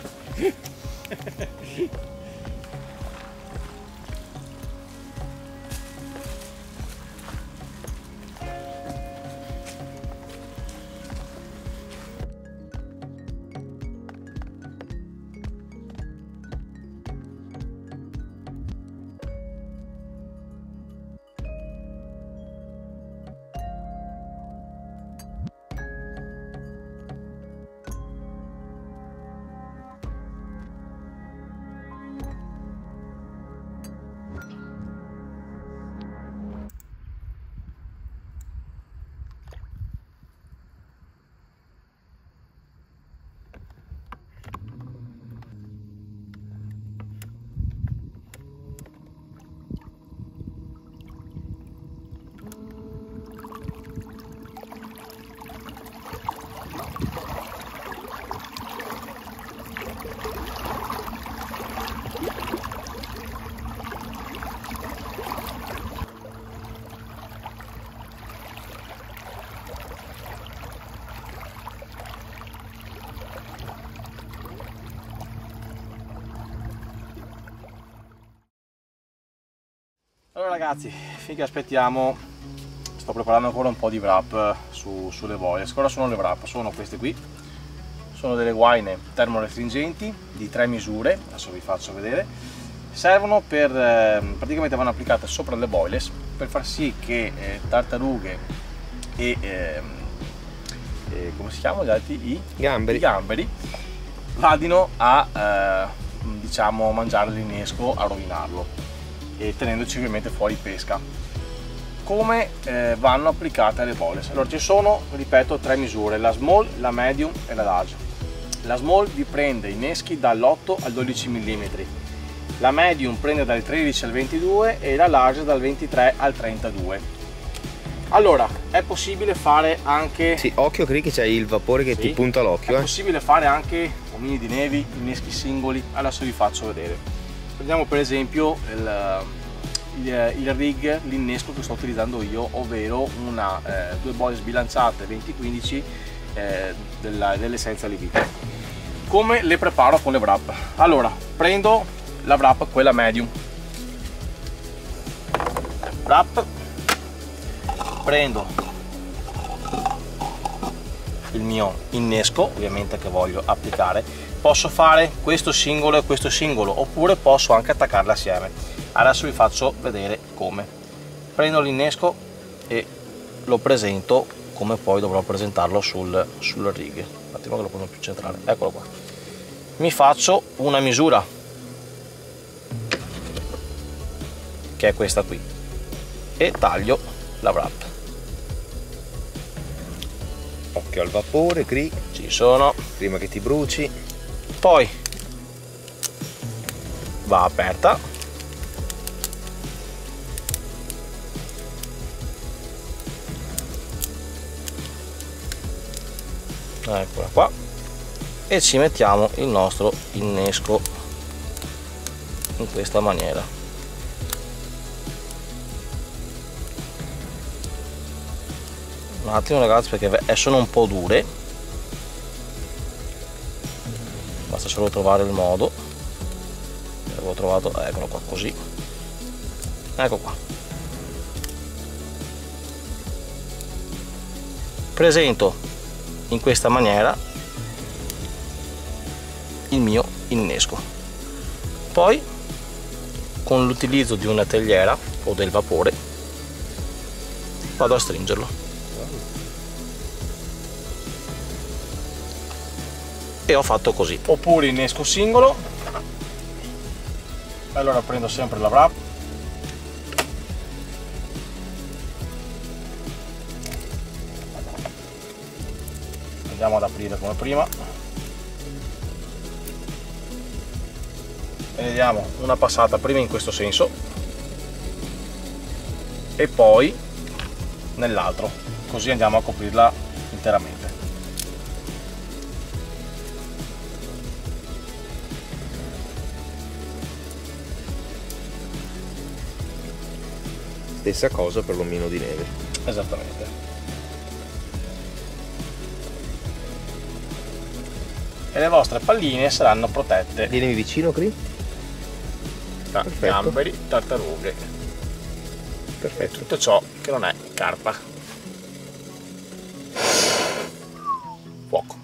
ragazzi, finché aspettiamo, sto preparando ancora un po' di wrap su, sulle boiler. Cosa sono le wrap? Sono queste qui, sono delle guaine termorestringenti di tre misure, adesso vi faccio vedere. Servono per, eh, praticamente vanno applicate sopra le boilers per far sì che eh, tartarughe e eh, eh, come si chiamano gli altri? I Gamberi. I gamberi vadino a eh, diciamo mangiare l'innesco, a rovinarlo, e tenendoci ovviamente fuori pesca. Come eh, vanno applicate le boilers? Allora, ci sono, ripeto, tre misure: la small, la medium e la large. La small vi prende inneschi dall'otto al dodici millimetri, la medium prende dal tredici al ventidue e la large dal ventitré al trentadue. Allora, è possibile fare anche... Sì, occhio Cri, che c'è il vapore che sì, ti punta l'occhio. È eh. possibile fare anche omini di nevi, inneschi singoli. Adesso vi faccio vedere. Prendiamo per esempio il, il, il rig, l'innesco che sto utilizzando io, ovvero una, eh, due boiler sbilanciate venti quindici eh, dell'essenza Livite. Come le preparo con le wrap? Allora, prendo la wrap, quella medium. Wrap. Prendo il mio innesco, ovviamente, che voglio applicare. Posso fare questo singolo e questo singolo, oppure posso anche attaccarli assieme. Adesso vi faccio vedere come. Prendo l'innesco e lo presento come poi dovrò presentarlo sul, sul rig. Un attimo che lo prendo più centrale, eccolo qua. Mi faccio una misura, che è questa qui, e taglio la wrap. Occhio al vapore, Cri, Ci sono. prima che ti bruci. Poi va aperta. Eccola qua. E ci mettiamo il nostro innesco in questa maniera. Un attimo ragazzi, perché sono un po' dure, basta solo trovare il modo. L'avevo trovato, eccolo qua, così, ecco qua. Presento in questa maniera il mio innesco, poi con l'utilizzo di una teiera o del vapore vado a stringerlo. E ho fatto così. Oppure innesco singolo. Allora prendo sempre la wrap, andiamo ad aprire come prima e ne diamo una passata prima in questo senso e poi nell'altro, così andiamo a coprirla interamente. Stessa cosa per l'omino di neve. Esattamente. E le vostre palline saranno protette Vieni vicino, Cri. da gamberi, tartarughe, Perfetto. tutto ciò che non è carpa. Fuoco.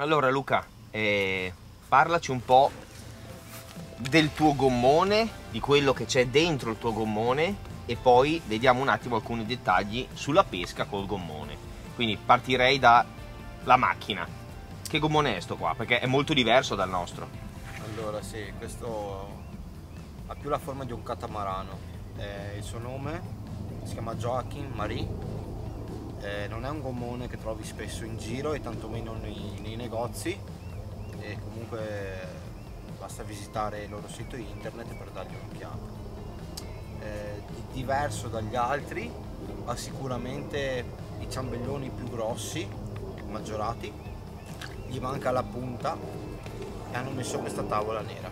Allora Luca, eh, parlaci un po' del tuo gommone, di quello che c'è dentro il tuo gommone, e poi vediamo un attimo alcuni dettagli sulla pesca col gommone. Quindi partirei dalla macchina. Che gommone è sto qua? Perché è molto diverso dal nostro. Allora sì, questo ha più la forma di un catamarano. Eh, il suo nome si chiama Joachim Marie. Eh, non è un gommone che trovi spesso in giro e tantomeno nei, nei negozi, e comunque basta visitare il loro sito internet per dargli un'occhiata. Eh, di diverso dagli altri, ha sicuramente i ciambelloni più grossi, maggiorati, gli manca la punta e hanno messo questa tavola nera.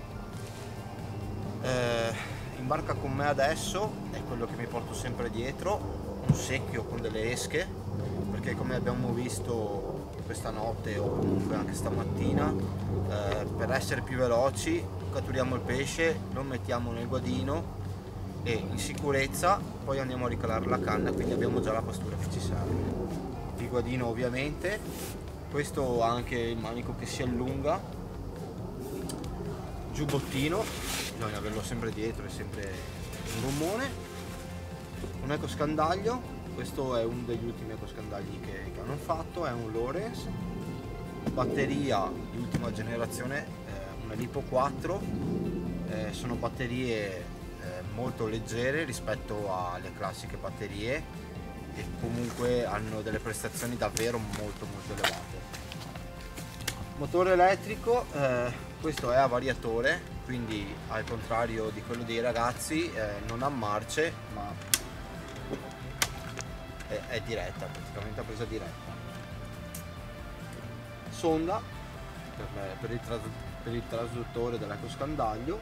Eh, in barca con me adesso è quello che mi porto sempre dietro, un secchio con delle esche, perché come abbiamo visto questa notte o comunque anche stamattina, eh, per essere più veloci catturiamo il pesce, lo mettiamo nel guadino e in sicurezza poi andiamo a ricalare la canna, quindi abbiamo già la pastura che ci serve. Il guadino ovviamente, questo ha anche il manico che si allunga, giubbottino, bisogna averlo sempre dietro, è sempre un gommone, un ecoscandaglio, questo è uno degli ultimi ecoscandagli che, che hanno fatto, è un Lowrance, batteria di ultima generazione, eh, una Lipo quattro, eh, sono batterie eh, molto leggere rispetto alle classiche batterie e comunque hanno delle prestazioni davvero molto molto elevate. Motore elettrico, eh, questo è a variatore, quindi al contrario di quello dei ragazzi eh, non ha marce ma è, è diretta, praticamente a presa diretta. Sonda per, per, il, tras, per il trasduttore dell'ecoscandaglio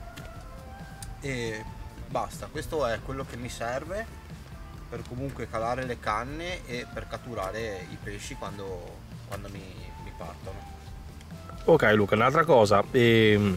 e basta, questo è quello che mi serve per comunque calare le canne e per catturare i pesci quando, quando mi, mi partono. Ok Luca, un'altra cosa, ehm,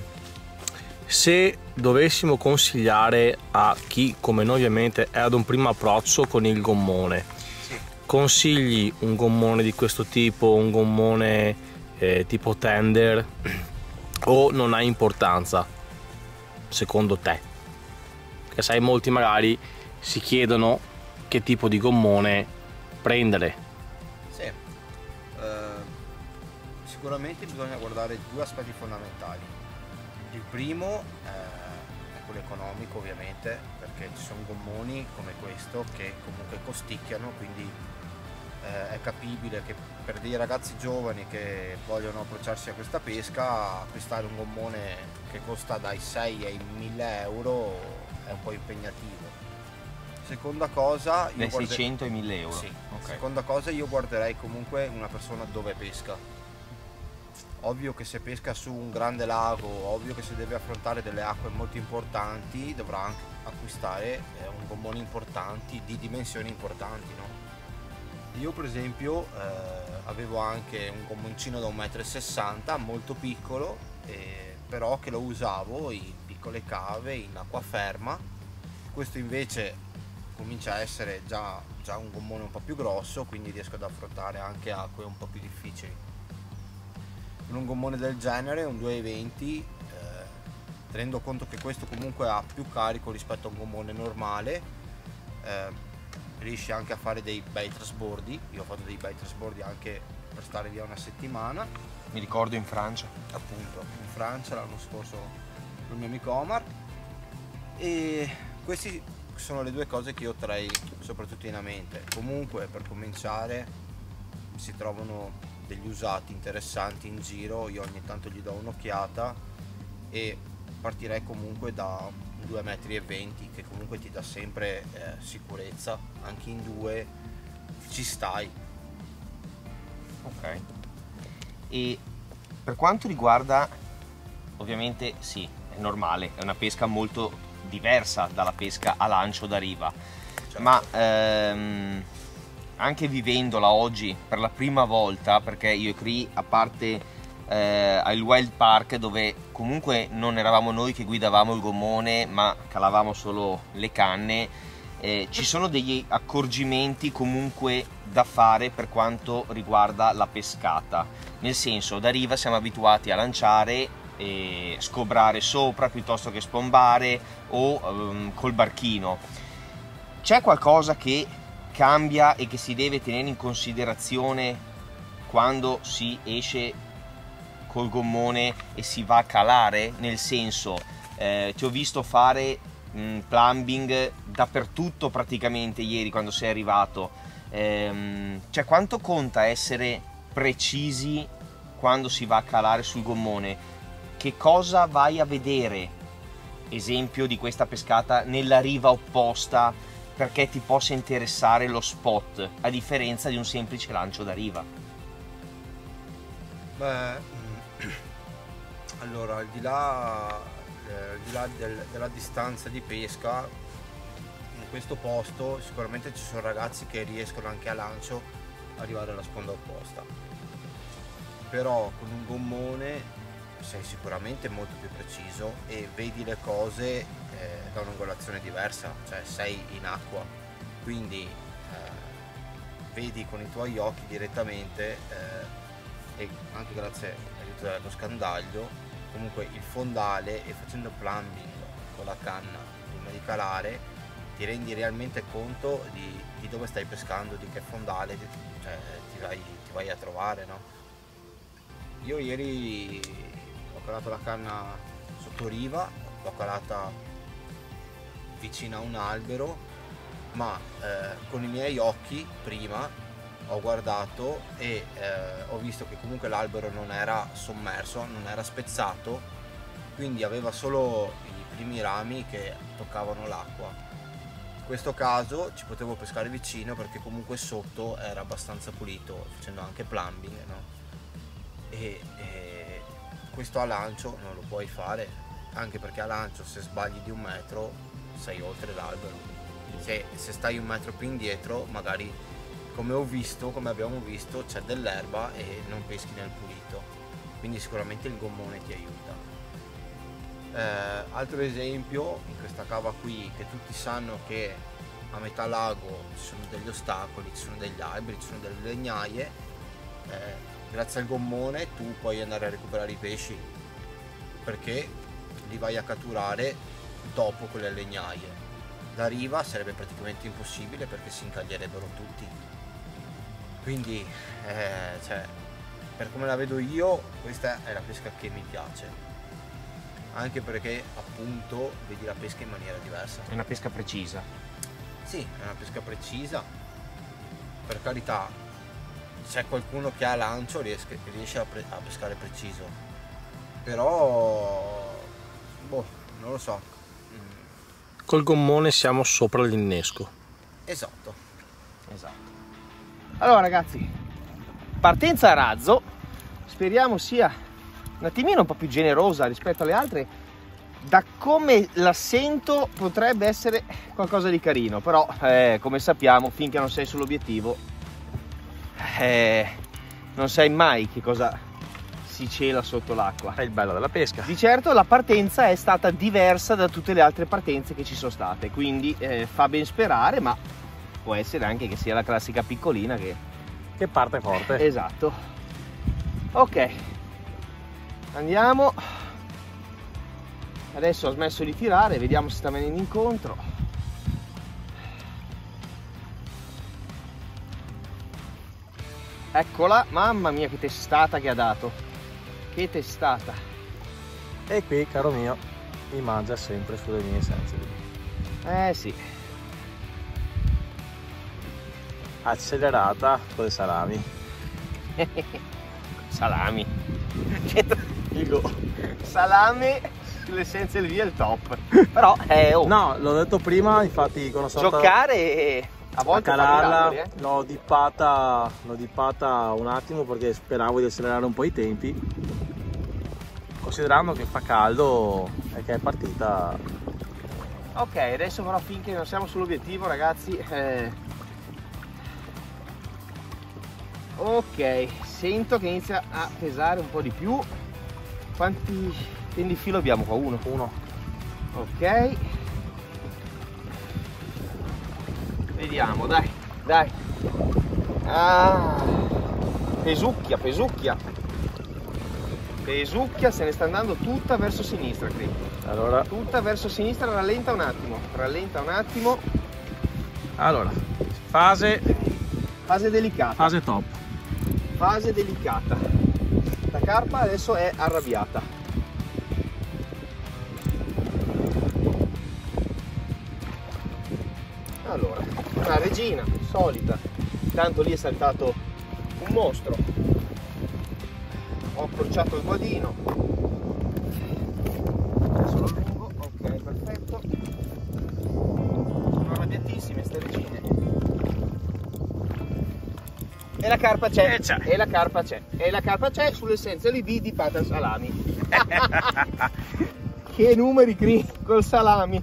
se dovessimo consigliare a chi come noi ovviamente è ad un primo approccio con il gommone, sì. Consigli un gommone di questo tipo, un gommone eh, tipo tender, o non ha importanza secondo te? Perché sai, molti magari si chiedono che tipo di gommone prendere. Sì. Uh... Sicuramente bisogna guardare due aspetti fondamentali. Il primo eh, è quello economico ovviamente, perché ci sono gommoni come questo che comunque costicchiano, quindi eh, è capibile che per dei ragazzi giovani che vogliono approcciarsi a questa pesca, acquistare un gommone che costa dai sei ai mille euro è un po' impegnativo. Seconda cosa, io dai guarder... seicento ai mille euro. Sì. Okay. Seconda cosa, io guarderei comunque una persona dove pesca. Ovvio che se pesca su un grande lago, ovvio che se deve affrontare delle acque molto importanti, dovrà anche acquistare eh, un gommone importanti, di dimensioni importanti, no? Io per esempio eh, avevo anche un gommoncino da un metro e sessanta, molto piccolo, eh, però che lo usavo in piccole cave, in acqua ferma. Questo invece comincia a essere già, già un gommone un po' più grosso, quindi riesco ad affrontare anche acque un po' più difficili. In un gommone del genere, un due e venti, eh, tenendo conto che questo comunque ha più carico rispetto a un gommone normale, eh, riesci anche a fare dei bei trasbordi. Io ho fatto dei bei trasbordi anche per stare via una settimana. Mi ricordo in Francia. Appunto, in Francia l'anno scorso con il mio amico Omar. E queste sono le due cose che io terrei soprattutto in mente. Comunque per cominciare si trovano degli usati interessanti in giro, io ogni tanto gli do un'occhiata e partirei comunque da due metri e venti che comunque ti dà sempre eh, sicurezza, anche in due ci stai. Ok. E per quanto riguarda, ovviamente sì, è normale, è una pesca molto diversa dalla pesca a lancio da riva, certo. Ma ehm, anche vivendola oggi per la prima volta, perché io e Cri, a parte eh, al Wild Park, dove comunque non eravamo noi che guidavamo il gommone ma calavamo solo le canne, eh, ci sono degli accorgimenti comunque da fare per quanto riguarda la pescata, nel senso, da riva siamo abituati a lanciare e scobrare sopra piuttosto che spombare o um, col barchino. C'è qualcosa che cambia e che si deve tenere in considerazione quando si esce col gommone e si va a calare? Nel senso, eh, ti ho visto fare mh, plumbing dappertutto praticamente ieri quando sei arrivato, ehm, cioè quanto conta essere precisi quando si va a calare sul gommone? Che cosa vai a vedere, esempio di questa pescata, nella riva opposta perché ti possa interessare lo spot, a differenza di un semplice lancio da riva? Beh, allora, al di là, eh, al di là del, della distanza di pesca, in questo posto sicuramente ci sono ragazzi che riescono anche a lancio ad arrivare alla sponda opposta, però con un gommone sei sicuramente molto più preciso e vedi le cose eh, da un'angolazione diversa, cioè sei in acqua, quindi eh, vedi con i tuoi occhi direttamente eh, e anche grazie all'aiuto del tuo scandaglio comunque il fondale, e facendo plumbing con la canna prima di calare ti rendi realmente conto di, di dove stai pescando, di che fondale ti, cioè, ti, vai, ti vai a trovare, no? Io ieri ho calato la canna sotto riva, l'ho calata vicino a un albero, ma eh, con i miei occhi prima ho guardato e eh, ho visto che comunque l'albero non era sommerso, non era spezzato, quindi aveva solo i primi rami che toccavano l'acqua. In questo caso ci potevo pescare vicino perché comunque sotto era abbastanza pulito, facendo anche plumbing, no? E, e questo a lancio non lo puoi fare, anche perché a lancio se sbagli di un metro sei oltre l'albero, se, se stai un metro più indietro magari, come ho visto, come abbiamo visto, c'è dell'erba e non peschi nel pulito, quindi sicuramente il gommone ti aiuta. Eh, altro esempio, in questa cava qui, che tutti sanno che a metà lago ci sono degli ostacoli, ci sono degli alberi, ci sono delle legnaie, eh, grazie al gommone tu puoi andare a recuperare i pesci perché li vai a catturare dopo quelle legnaie. Da riva sarebbe praticamente impossibile perché si incaglierebbero tutti, quindi eh, cioè, per come la vedo io questa è la pesca che mi piace, anche perché appunto vedi la pesca in maniera diversa. È una pesca precisa. Sì, è una pesca precisa, per carità. C'è qualcuno che a lancio riesce, riesce a, pre, a pescare preciso, però boh, non lo so. Col gommone siamo sopra l'innesco. Esatto. Esatto. Allora ragazzi, partenza a razzo, speriamo sia un attimino un po' più generosa rispetto alle altre. Da come la sento potrebbe essere qualcosa di carino, però eh, come sappiamo finché non sei sull'obiettivo Eh, non sai mai che cosa si cela sotto l'acqua. È il bello della pesca. Di certo la partenza è stata diversa da tutte le altre partenze che ci sono state, quindi eh, fa ben sperare, ma può essere anche che sia la classica piccolina che, che parte forte. Esatto. Ok, andiamo. Adesso ho smesso di tirare, vediamo se sta venendo incontro. Eccola, mamma mia che testata che ha dato, che testata. E qui, caro mio, mi mangia sempre sulle mie sensili. Eh sì. Accelerata con le salami. Salami. Dico, salame sulle senza via il top. Però è oh. No, l'ho detto prima, infatti quando sono giocare e a volte a calarla, eh. l'ho dippata, l'ho dippata un attimo perché speravo di accelerare un po' i tempi, considerando che fa caldo e che è partita. Ok, adesso però finché non siamo sull'obiettivo ragazzi, eh... ok, sento che inizia a pesare un po' di più. Quanti tendi di filo abbiamo qua? Uno. Uno. Ok. Vediamo, dai, dai. Ah, pesucchia, pesucchia. Pesucchia, se ne sta andando tutta verso sinistra qui. Allora, Tutta verso sinistra, rallenta un attimo, rallenta un attimo. allora fase, Fase delicata. fase top. Fase delicata. La carpa adesso è arrabbiata. Allora, una regina solita. Intanto lì è saltato un mostro. Ho accorciato il guadino. Adesso lo allungo. Ok, perfetto. Sono arrabbiatissime ste regine. E la carpa c'è, E c'è. e la carpa c'è, e la carpa c'è sull'Essential E V di Pata Salami. Che numeri qui col salami.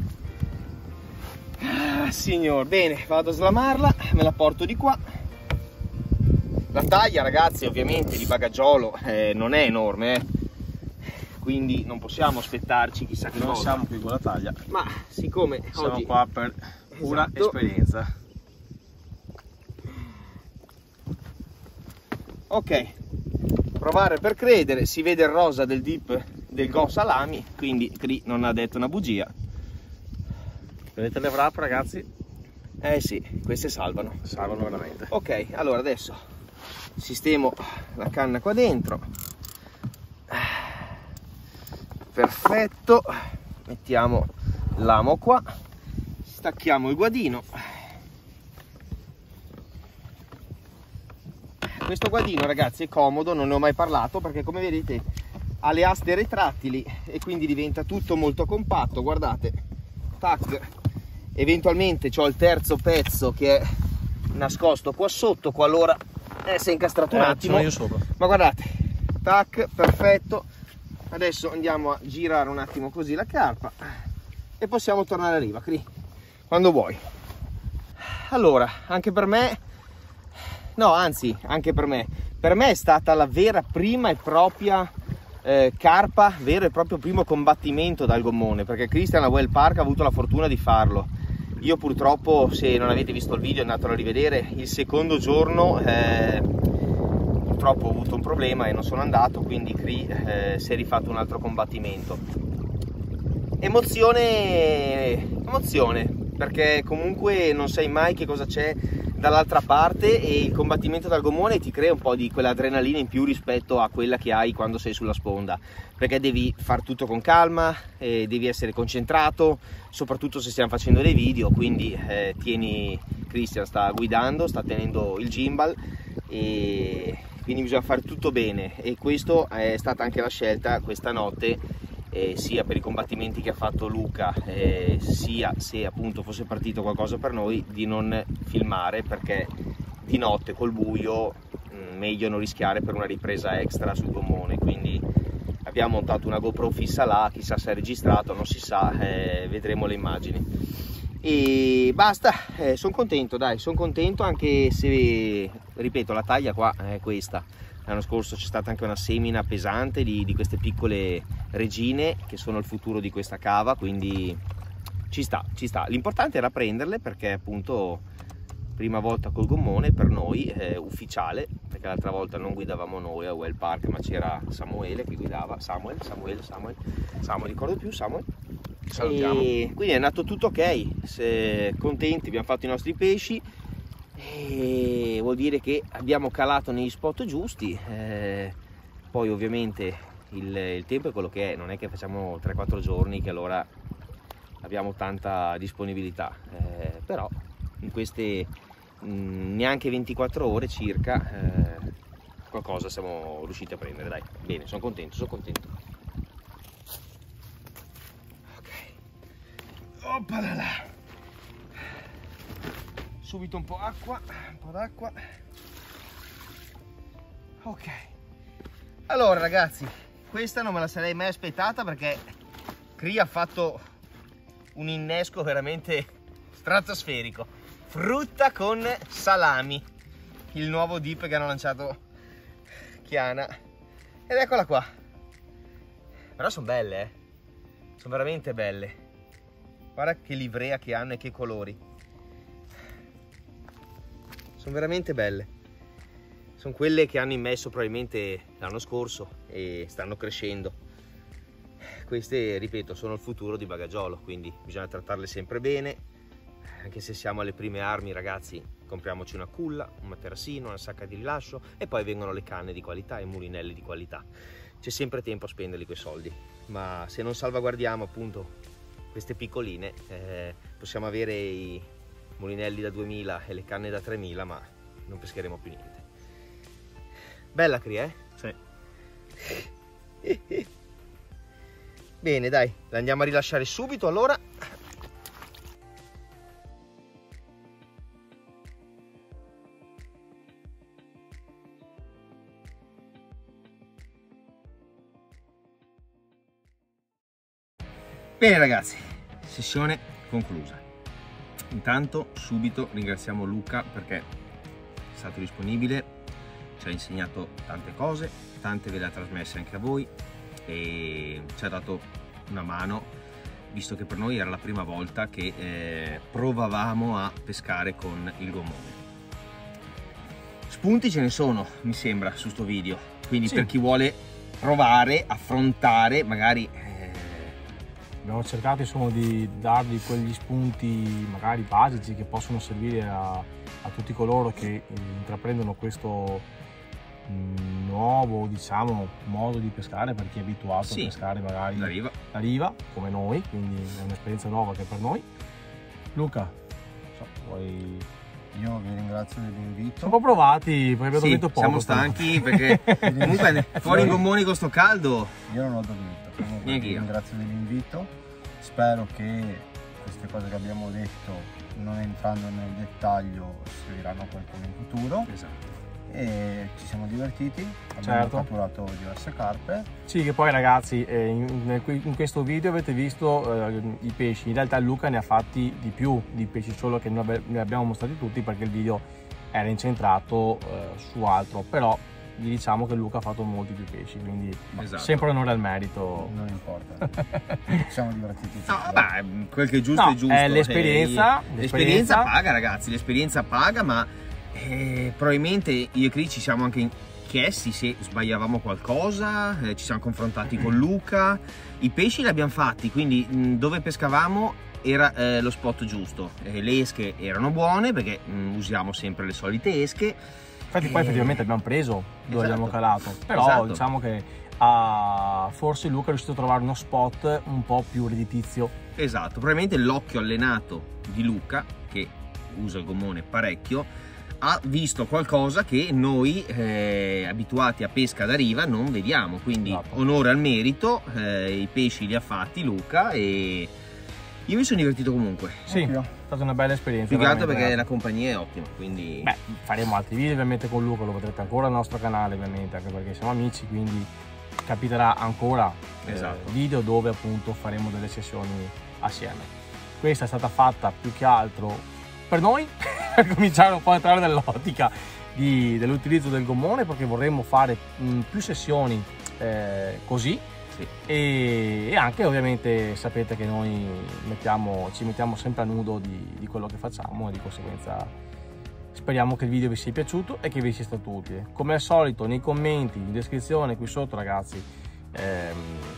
Ah, signor, bene, vado a slamarla, me la porto di qua. La taglia, ragazzi, ovviamente di bagaggiolo eh, non è enorme, eh. Quindi non possiamo aspettarci chissà che Non cosa. siamo qui con la taglia, Ma siccome siamo oggi... qua per pura Esatto. esperienza. Ok, provare per credere, si vede il rosa del dip del Go Salami, quindi Cri non ha detto una bugia. Vedete le wrap, ragazzi? Eh sì, queste salvano. Salvano veramente. Ok, allora adesso sistemo la canna qua dentro. Perfetto, mettiamo l'amo qua, stacchiamo il guadino. Questo guadino, ragazzi, è comodo, non ne ho mai parlato perché, come vedete, ha le aste retrattili e quindi diventa tutto molto compatto. Guardate, tac, eventualmente ho il terzo pezzo che è nascosto qua sotto qualora eh, si è incastrato un Eh, attimo. sono io sopra. Ma guardate, tac, perfetto. Adesso andiamo a girare un attimo così la carpa e possiamo tornare a riva, Cri, quando vuoi. Allora, anche per me, no, anzi, anche per me, per me è stata la vera prima e propria eh, carpa, vero e proprio primo combattimento dal gommone, perché Christian a Well Park ha avuto la fortuna di farlo. Io purtroppo, se non avete visto il video, andatelo a rivedere, il secondo giorno eh, purtroppo ho avuto un problema e non sono andato, quindi Cri eh, si è rifatto un altro combattimento. Emozione, emozione, perché comunque non sai mai che cosa c'è dall'altra parte e il combattimento dal gommone ti crea un po' di quell'adrenalina in più rispetto a quella che hai quando sei sulla sponda, perché devi far tutto con calma, e devi essere concentrato, soprattutto se stiamo facendo dei video, quindi eh, tieni, Christian sta guidando, sta tenendo il gimbal e quindi bisogna fare tutto bene, e questa è stata anche la scelta questa notte. Eh, sia per i combattimenti che ha fatto Luca, eh, sia se appunto fosse partito qualcosa per noi, di non filmare, perché di notte col buio mh, meglio non rischiare per una ripresa extra sul gommone. Quindi abbiamo montato una GoPro fissa là, chissà se è registrato, non si sa, eh, vedremo le immagini e basta. Eh, sono contento, dai, sono contento, anche se, ripeto, la taglia qua è questa. L'anno scorso c'è stata anche una semina pesante di, di queste piccole regine che sono il futuro di questa cava, quindi ci sta, ci sta. L'importante era prenderle perché appunto prima volta col gommone per noi, eh, ufficiale, perché l'altra volta non guidavamo noi a Well Park, ma c'era Samuele che guidava, Samuel, Samuel, Samuel, Samuel, ricordo più, Samuel. Salutiamo. E quindi è andato tutto ok, se contenti, abbiamo fatto i nostri pesci. E vuol dire che abbiamo calato negli spot giusti, eh, poi ovviamente il, il tempo è quello che è, non è che facciamo tre quattro giorni che allora abbiamo tanta disponibilità, eh, però in queste mh, neanche ventiquattro ore circa eh, qualcosa siamo riusciti a prendere, dai, bene, sono contento, sono contento. Ok, oppalala. Subito un po' acqua, un po' d'acqua. Ok, allora ragazzi, questa non me la sarei mai aspettata perché Cri ha fatto un innesco veramente stratosferico. Frutta con salami, il nuovo dip che hanno lanciato Chiana, ed eccola qua. Però sono belle, eh, sono veramente belle. Guarda che livrea che hanno e che colori. sono veramente belle. Sono quelle che hanno immesso probabilmente l'anno scorso e stanno crescendo. Queste, ripeto, sono il futuro di Bagagiolo, quindi bisogna trattarle sempre bene. Anche se siamo alle prime armi, ragazzi, compriamoci una culla, un materassino, una sacca di rilascio e poi vengono le canne di qualità e i mulinelli di qualità. C'è sempre tempo a spenderli quei soldi, ma se non salvaguardiamo appunto queste piccoline, eh, possiamo avere i mulinelli da duemila e le canne da tremila, ma non pescheremo più niente. Bella Cri, eh? Sì. Bene, dai, la andiamo a rilasciare subito allora. Bene ragazzi, sessione conclusa. Intanto subito ringraziamo Luca perché è stato disponibile, ci ha insegnato tante cose, tante ve le ha trasmesse anche a voi e ci ha dato una mano, visto che per noi era la prima volta che eh, provavamo a pescare con il gommone. Spunti ce ne sono, mi sembra, su sto video, quindi sì, per chi vuole provare, affrontare, magari eh, abbiamo cercato insomma di darvi quegli spunti magari basici che possono servire a, a tutti coloro che intraprendono questo mh, nuovo, diciamo, modo di pescare, per chi è abituato sì, a pescare magari la riva. la riva come noi, quindi è un'esperienza nuova che per noi. Luca, so, vuoi... Io vi ringrazio dell'invito. Siamo un po' provati perché abbiamo sì, dormito poco. Siamo stanchi perché comunque fuori i gommoni con sto caldo. Io non ho dormito. Comunque Neanche vi io. ringrazio dell'invito. Spero che queste cose che abbiamo detto, non entrando nel dettaglio, serviranno qualcuno in futuro. Esatto. E ci siamo divertiti, abbiamo certo. catturato diverse carpe. Sì, che poi ragazzi eh, in, in questo video avete visto eh, i pesci. In realtà Luca ne ha fatti di più di pesci, solo che non ne abbiamo mostrati tutti perché il video era incentrato eh, su altro, però vi diciamo che Luca ha fatto molti più pesci, quindi esatto, sempre onore al merito. Non importa, ci siamo divertiti. No, vabbè, quel che è giusto no, è giusto. È l'esperienza. Eh, l'esperienza paga ragazzi, l'esperienza paga, ma Eh, probabilmente io e Cri ci siamo anche chiesti se sbagliavamo qualcosa, eh, ci siamo confrontati con Luca, i pesci li abbiamo fatti, quindi mh, dove pescavamo era eh, lo spot giusto, eh, le esche erano buone perché mh, usiamo sempre le solite esche. Infatti poi eh... effettivamente abbiamo preso dove esatto, abbiamo calato, però esatto, diciamo che ah, forse Luca è riuscito a trovare uno spot un po' più redditizio. Esatto, probabilmente l'occhio allenato di Luca, che usa il gommone parecchio, ha visto qualcosa che noi eh, abituati a pesca da riva non vediamo, quindi esatto, onore al merito, eh, i pesci li ha fatti Luca e io mi sono divertito comunque. Sì, è stata una bella esperienza. Più che altro perché la compagnia è ottima, quindi... Beh, faremo altri video ovviamente con Luca, lo vedrete ancora al nostro canale ovviamente, anche perché siamo amici, quindi capiterà ancora esatto, eh, video dove appunto faremo delle sessioni assieme. Questa è stata fatta più che altro per noi, per cominciare un po' a entrare nell'ottica dell'utilizzo del gommone, perché vorremmo fare mh, più sessioni eh, così sì, e, e anche ovviamente sapete che noi mettiamo, ci mettiamo sempre a nudo di, di quello che facciamo e di conseguenza speriamo che il video vi sia piaciuto e che vi sia stato utile. Come al solito nei commenti, in descrizione qui sotto ragazzi, ehm,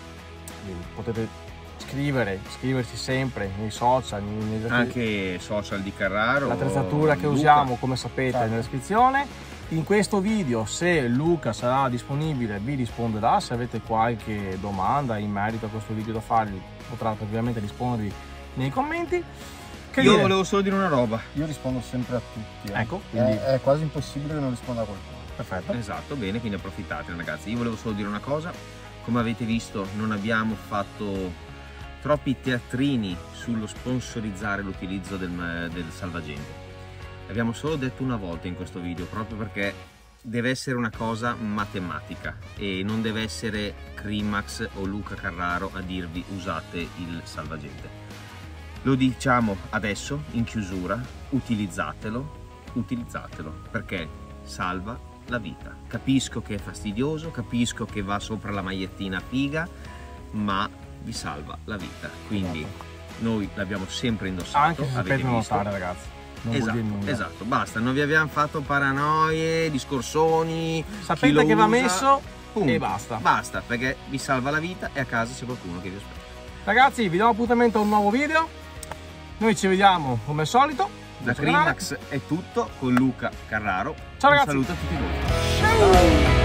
potete scrivere, scriverci sempre nei social, nei, nei anche social di Carraro, l'attrezzatura che Luca, usiamo come sapete certo, nella descrizione. In questo video, se Luca sarà disponibile, vi risponderà. Se avete qualche domanda in merito a questo video da fargli, potrà ovviamente rispondervi nei commenti. Che io dire? volevo solo dire una roba, io rispondo sempre a tutti, eh. Ecco, quindi... è, è quasi impossibile che non risponda a qualcuno. Perfetto, esatto, bene, quindi approfittate ragazzi. Io volevo solo dire una cosa, come avete visto non abbiamo fatto troppi teatrini sullo sponsorizzare l'utilizzo del, del salvagente. L'abbiamo solo detto una volta in questo video, proprio perché deve essere una cosa matematica e non deve essere Crimax o Luca Carraro a dirvi usate il salvagente. Lo diciamo adesso in chiusura, utilizzatelo, utilizzatelo perché salva la vita. Capisco che è fastidioso, capisco che va sopra la magliettina figa, ma vi salva la vita, quindi esatto, noi l'abbiamo sempre indossato, anche se avete sapete visto, nuotare ragazzi, non esatto, vuol dire nulla. esatto, basta, non vi abbiamo fatto paranoie, discorsoni. Sapete che va usa, messo punto. e basta. Basta, perché vi salva la vita e a casa c'è qualcuno che vi aspetta. Ragazzi, vi do appuntamento a un nuovo video. Noi ci vediamo come al solito. Da Trimax è tutto con Luca Carraro. Ciao Un ragazzi. saluto a tutti voi. Ciao.